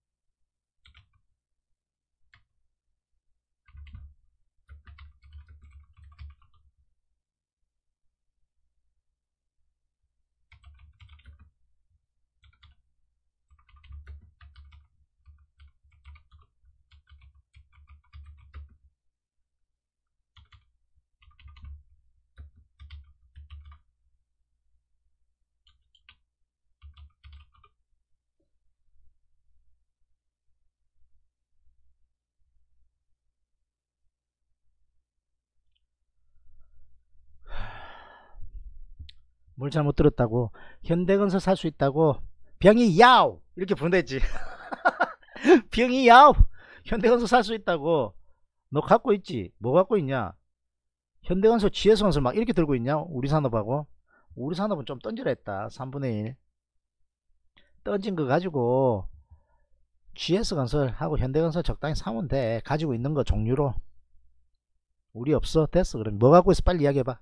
뭘 잘못 들었다고? 현대건설 살 수 있다고? 병이 야오 이렇게 부른댔지. 병이 야오 현대건설 살 수 있다고. 너 갖고 있지? 뭐 갖고 있냐? 현대건설, 지에스건설 막 이렇게 들고 있냐? 우리산업하고. 우리산업은 좀 던지라 했다. 삼분의 일 던진 거 가지고 지에스건설하고 현대건설 적당히 사면 돼. 가지고 있는 거 종류로. 우리 없어? 됐어. 그럼 뭐 갖고 있어? 빨리 이야기해봐.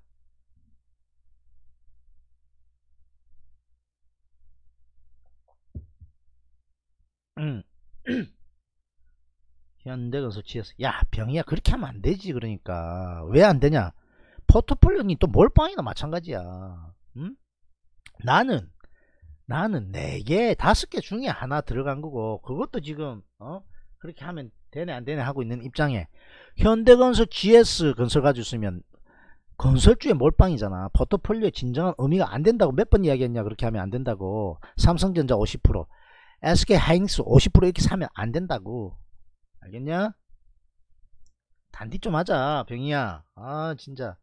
응. 현대건설, 지에스. 야 병이야 그렇게 하면 안 되지. 그러니까 왜 안 되냐? 포트폴리오니 또 몰빵이나 마찬가지야. 응? 나는 나는 네 개, 다섯 개 중에 하나 들어간 거고, 그것도 지금, 어? 그렇게 하면 되네, 안 되네 하고 있는 입장에, 현대건설, 지에스건설 가지고 있으면, 건설주의 몰빵이잖아. 포트폴리오의 진정한 의미가 안 된다고 몇 번 이야기했냐, 그렇게 하면 안 된다고. 삼성전자 오십 퍼센트, 에스케이하이닉스 오십 퍼센트 이렇게 사면 안 된다고. 알겠냐? 단디 좀 하자, 병이야. 아, 진짜.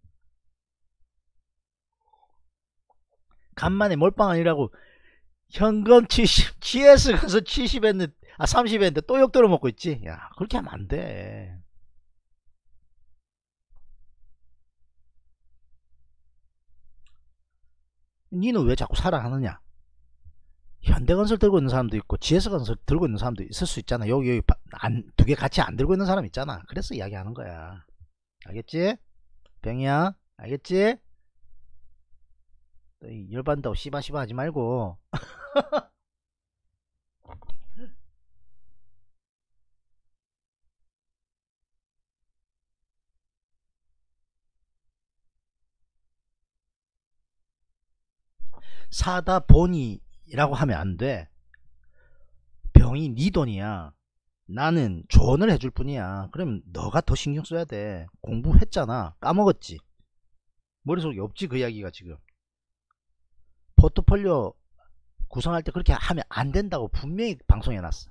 간만에 몰빵 아니라고. 현건 칠십, 지에스 가서 칠십 했는데, 아, 삼십 했는데 또 욕 들어먹고 있지? 야, 그렇게 하면 안 돼. 니는 왜 자꾸 사라 하느냐? 현대건설 들고 있는 사람도 있고, 지에스건설 들고 있는 사람도 있을 수 있잖아. 여기, 여기, 두 개 같이 안 들고 있는 사람 있잖아. 그래서 이야기 하는 거야. 알겠지? 병이야? 알겠지? 열받는다고 씨바씨바 하지 말고. 사다 보니 라고 하면 안 돼. 병이 네 돈이야. 나는 조언을 해줄 뿐이야. 그러면 너가 더 신경 써야 돼. 공부했잖아. 까먹었지? 머릿속에 없지 그 이야기가 지금. 포트폴리오 구성할 때 그렇게 하면 안 된다고 분명히 방송해 놨어.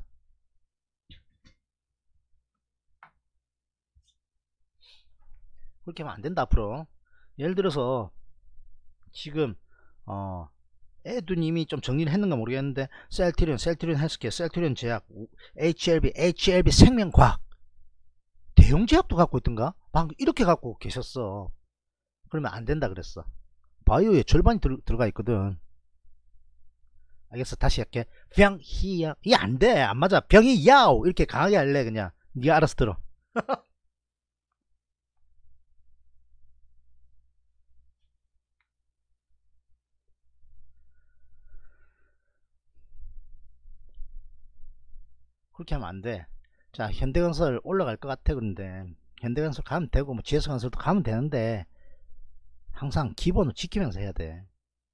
그렇게 하면 안 된다 앞으로. 예를 들어서 지금 어 에두님이 좀 정리를 했는가 모르겠는데, 셀트리온, 셀트리온 헬스케어, 셀트리온 제약, 에이치엘비, 에이치엘비 생명과학, 대형 제약도 갖고 있던가? 방금 이렇게 갖고 계셨어. 그러면 안 된다 그랬어. 바이오에 절반이 들, 들어가 있거든. 알겠어? 다시 할게. 병이야. 이게 안 돼. 안 맞아. 병이 야오. 이렇게 강하게 할래. 그냥 네가 알아서 들어. 그렇게 하면 안 돼. 자, 현대건설 올라갈 것 같아. 그런데 현대건설 가면 되고, 뭐 지에스건설도 가면 되는데, 항상 기본을 지키면서 해야 돼.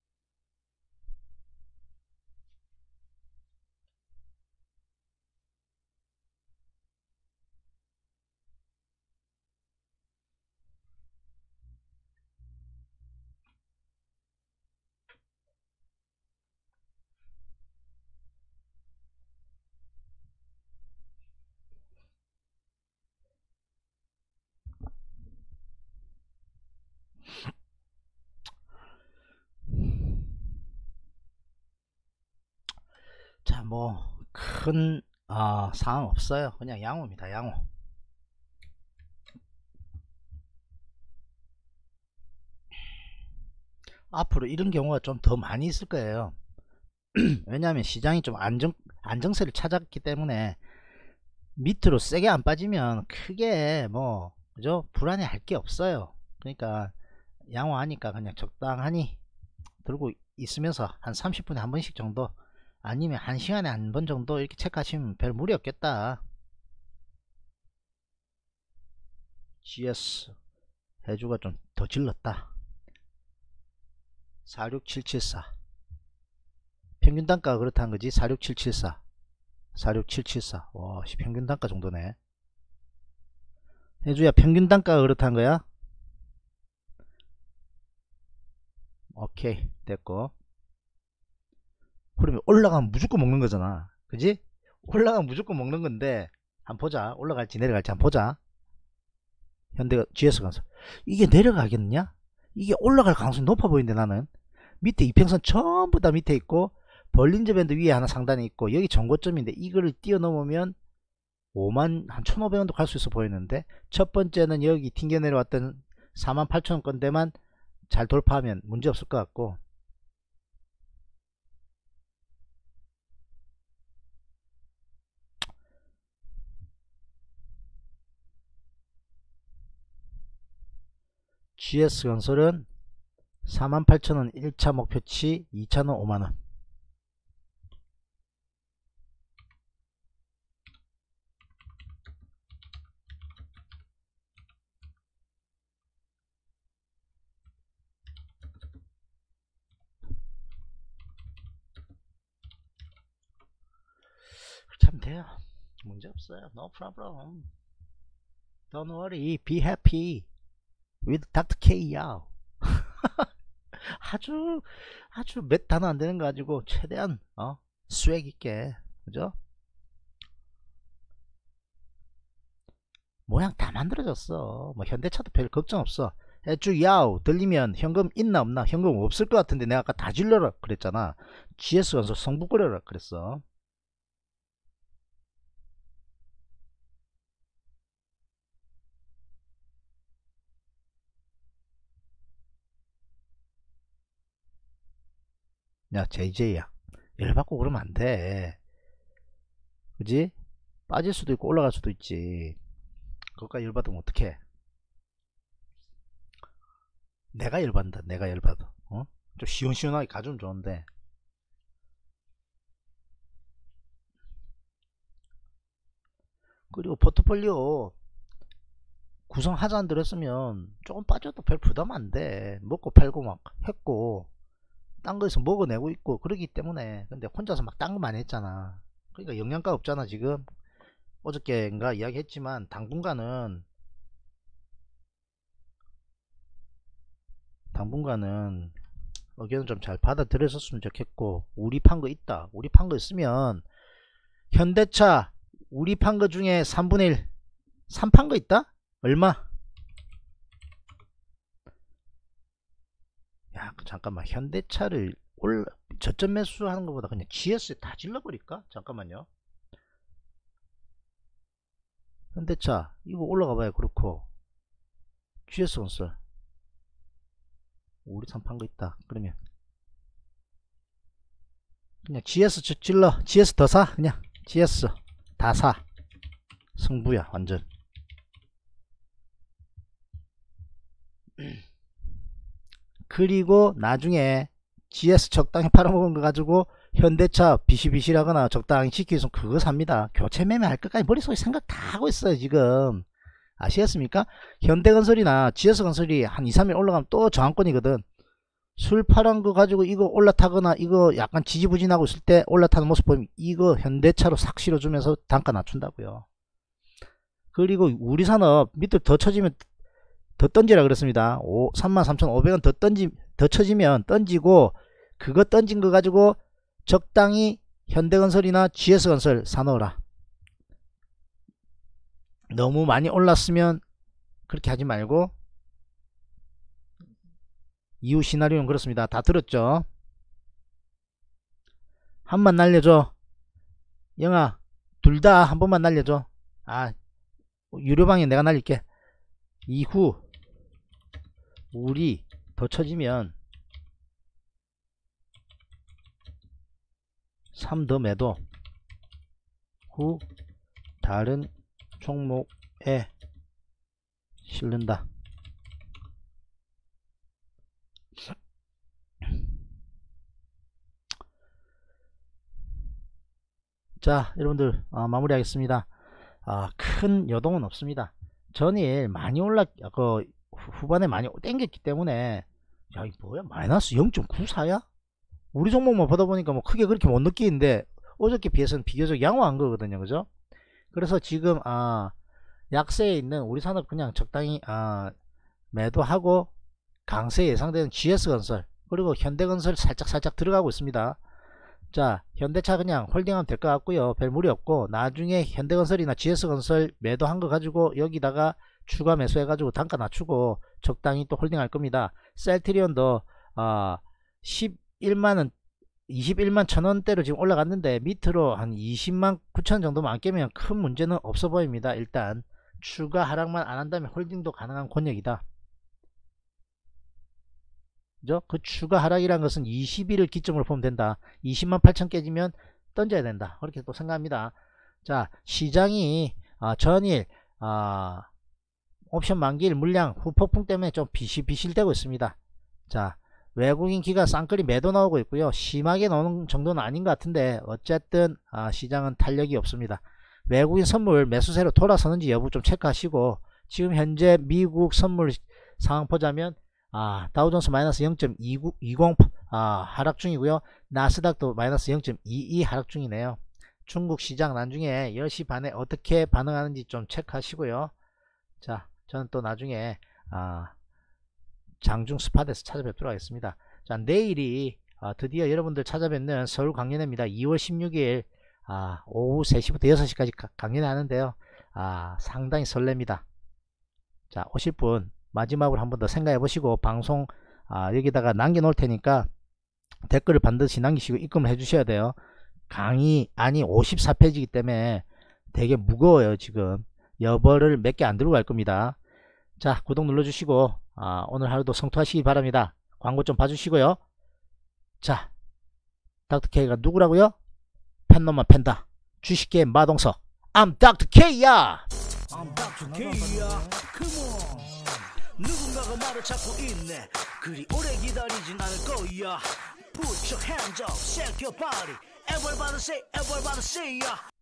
자, 뭐 큰 어, 상황 없어요. 그냥 양호입니다. 양호. 앞으로 이런 경우가 좀 더 많이 있을 거예요. 왜냐하면 시장이 좀 안정, 안정세를 찾았기 때문에, 밑으로 세게 안 빠지면 크게 뭐 그죠? 불안해 할 게 없어요. 그러니까 양호하니까 그냥 적당하니 들고 있으면서 한 삼십 분에 한 번씩 정도, 아니면 한 시간에 한 번 정도 이렇게 체크하시면 별 무리 없겠다. 지에스 해주가 좀 더 질렀다. 사육칠칠사 평균 단가가 그렇다는 거지. 사육칠칠사 사육칠칠사 와, 평균 단가 정도네. 해주야 평균 단가가 그렇다는 거야. 오케이 됐고. 그러면 올라가면 무조건 먹는 거잖아. 그지? 올라가면 무조건 먹는 건데, 한번 보자. 올라갈지 내려갈지 한번 보자. 현대가 지에스건설 이게 내려가겠냐? 이게 올라갈 가능성이 높아 보이는데 나는. 밑에 이평선 전부 다 밑에 있고 벌린저 밴드 위에 하나 상단에 있고 여기 전고점인데 이거를 뛰어넘으면 오만 한 천오백 원도 갈 수 있어 보이는데, 첫 번째는 여기 튕겨 내려왔던 사만 팔천 원 건데만 잘 돌파하면 문제 없을 것 같고, 지에스건설은 사만 팔천 원 일 차 목표치, 이 차는 오만 원. 그렇게 하면 돼요. 문제 없어요. No problem. Don't worry. Be happy with 닥터 K야. 아주 아주 몇 단어 안 되는 거 가지고 최대한 어 스웩 있게, 그죠? 모양 다 만들어졌어. 뭐 현대차도 별 걱정 없어. 애주 야우 들리면 현금 있나 없나? 현금 없을 것 같은데 내가 아까 다 질러라 그랬잖아. 지에스건설 성부거려라 그랬어. 야 제이제이야, 열받고 그러면 안돼, 그지? 빠질 수도 있고 올라갈 수도 있지. 그것까지 열받으면 어떡해. 내가 열받는다. 내가 열받아. 어? 좀 시원시원하게 가주면 좋은데. 그리고 포트폴리오 구성하자 안 들었으면 조금 빠져도 별 부담 안 돼. 먹고 팔고 막 했고 딴 거에서 먹어내고 있고 그러기 때문에. 근데 혼자서 막 딴 거 많이 했잖아. 그러니까 영양가 없잖아 지금. 어저께인가 이야기했지만 당분간은 당분간은 의견을 좀 잘 받아들였었으면 좋겠고, 우리 판 거 있다, 우리 판 거 있으면 현대차 우리 판 거 중에 삼분의 일 삼 판 거 있다? 얼마? 야 잠깐만, 현대차를 올라 저점 매수 하는 것보다 그냥 지에스에 다 질러버릴까? 잠깐만요. 현대차 이거 올라가 봐야 그렇고, 지에스건설 우리 삼 판 거 있다 그러면 그냥 지에스 질러. 지에스 더 사. 그냥 지에스 다 사. 승부야 완전. 그리고 나중에 지에스 적당히 팔아먹은 거 가지고 현대차 비실비실하거나 적당히 지키기 위해서 그거 삽니다. 교체 매매 할 것까지 머릿속에 생각 다 하고 있어요 지금. 아시겠습니까? 현대건설이나 지에스건설이 한 이, 삼 일 올라가면 또 저항권이거든. 술 팔은 거 가지고 이거 올라타거나 이거 약간 지지부진하고 있을 때 올라타는 모습 보면 이거 현대차로 싹 실어주면서 단가 낮춘다고요. 그리고 우리 산업 밑으로 더 쳐지면 더 던지라 그랬습니다. 삼만 삼천오백 원 더 던지 더 쳐지면 던지고, 그거 던진 거 가지고 적당히 현대건설이나 지에스건설 사놓으라. 너무 많이 올랐으면 그렇게 하지 말고. 이후 시나리오는 그렇습니다. 다 들었죠? 한 번 날려줘. 영아 둘 다 한 번만 날려줘. 아 유료방에 내가 날릴게. 이후 우리 더 쳐지면 삼 더 매도 후 다른 종목에 실른다. 자 여러분들 아, 마무리하겠습니다. 아, 큰 여동은 없습니다. 전일 많이 올라 그 후반에 많이 땡겼기 때문에. 야 이 뭐야, 마이너스 영 점 구사야? 우리 종목만 보다 보니까 뭐 크게 그렇게 못 느끼는데 어저께 비해서는 비교적 양호한 거거든요, 그죠? 그래서 지금 아 약세에 있는 우리 산업 그냥 적당히 아 매도하고, 강세 예상되는 지에스건설 그리고 현대건설 살짝 살짝 들어가고 있습니다. 자 현대차 그냥 홀딩하면 될 것 같고요. 별 무리 없고, 나중에 현대건설이나 지에스건설 매도한 거 가지고 여기다가 추가 매수 해가지고 단가 낮추고 적당히 또 홀딩할 겁니다. 셀트리온도 어, 십일만원 이십일만 천원대로 지금 올라갔는데 밑으로 한 이십만 구천 정도만 안 깨면 큰 문제는 없어 보입니다. 일단 추가 하락만 안 한다면 홀딩도 가능한 권역이다. 그죠? 그 추가 하락이란 것은 이십일을 기점으로 보면 된다. 이십만 팔천 깨지면 던져야 된다. 그렇게 또 생각합니다. 자, 시장이 어, 전일 어, 옵션 만기일 물량 후폭풍 때문에 좀 비실비실되고 있습니다. 자, 외국인 기가 쌍끌이 매도 나오고 있고요. 심하게 나오는 정도는 아닌 것 같은데 어쨌든 어, 시장은 탄력이 없습니다. 외국인 선물 매수세로 돌아서는지 여부 좀 체크하시고, 지금 현재 미국 선물 상황 보자면 아, 다우존스 마이너스 영 점 이십 아, 하락 중이고요. 나스닥도 마이너스 영 점 이이 하락 중이네요. 중국 시장 나중에 열 시 반에 어떻게 반응하는지 좀 체크하시고요. 자, 저는 또 나중에 아, 장중 스팟에서 찾아뵙도록 하겠습니다. 자, 내일이 아, 드디어 여러분들 찾아뵙는 서울 강연회입니다. 이월 십육일 아, 오후 세 시부터 여섯 시까지 강연회 하는데요. 아, 상당히 설렙니다. 자, 오실 분 마지막으로 한 번 더 생각해 보시고 방송 아, 여기다가 남겨 놓을 테니까 댓글을 반드시 남기시고 입금을 해 주셔야 돼요. 강의 아니 오십사 페이지이기 때문에 되게 무거워요. 지금 여벌을 몇 개 안 들고 갈 겁니다. 자, 구독 눌러주시고 아, 오늘 하루도 성투하시기 바랍니다. 광고 좀 봐주시고요. 자, 닥터K가 누구라고요? 팬놈만 팬다. 주식계의 마동석 I'm 닥터K야. I'm 닥터 K야. Come on. 누군가가 말을 찾고 있네. 그리 오래 기다리진 않을 거야. Put your hands up, shake your body. Everybody say, everybody say, yeah.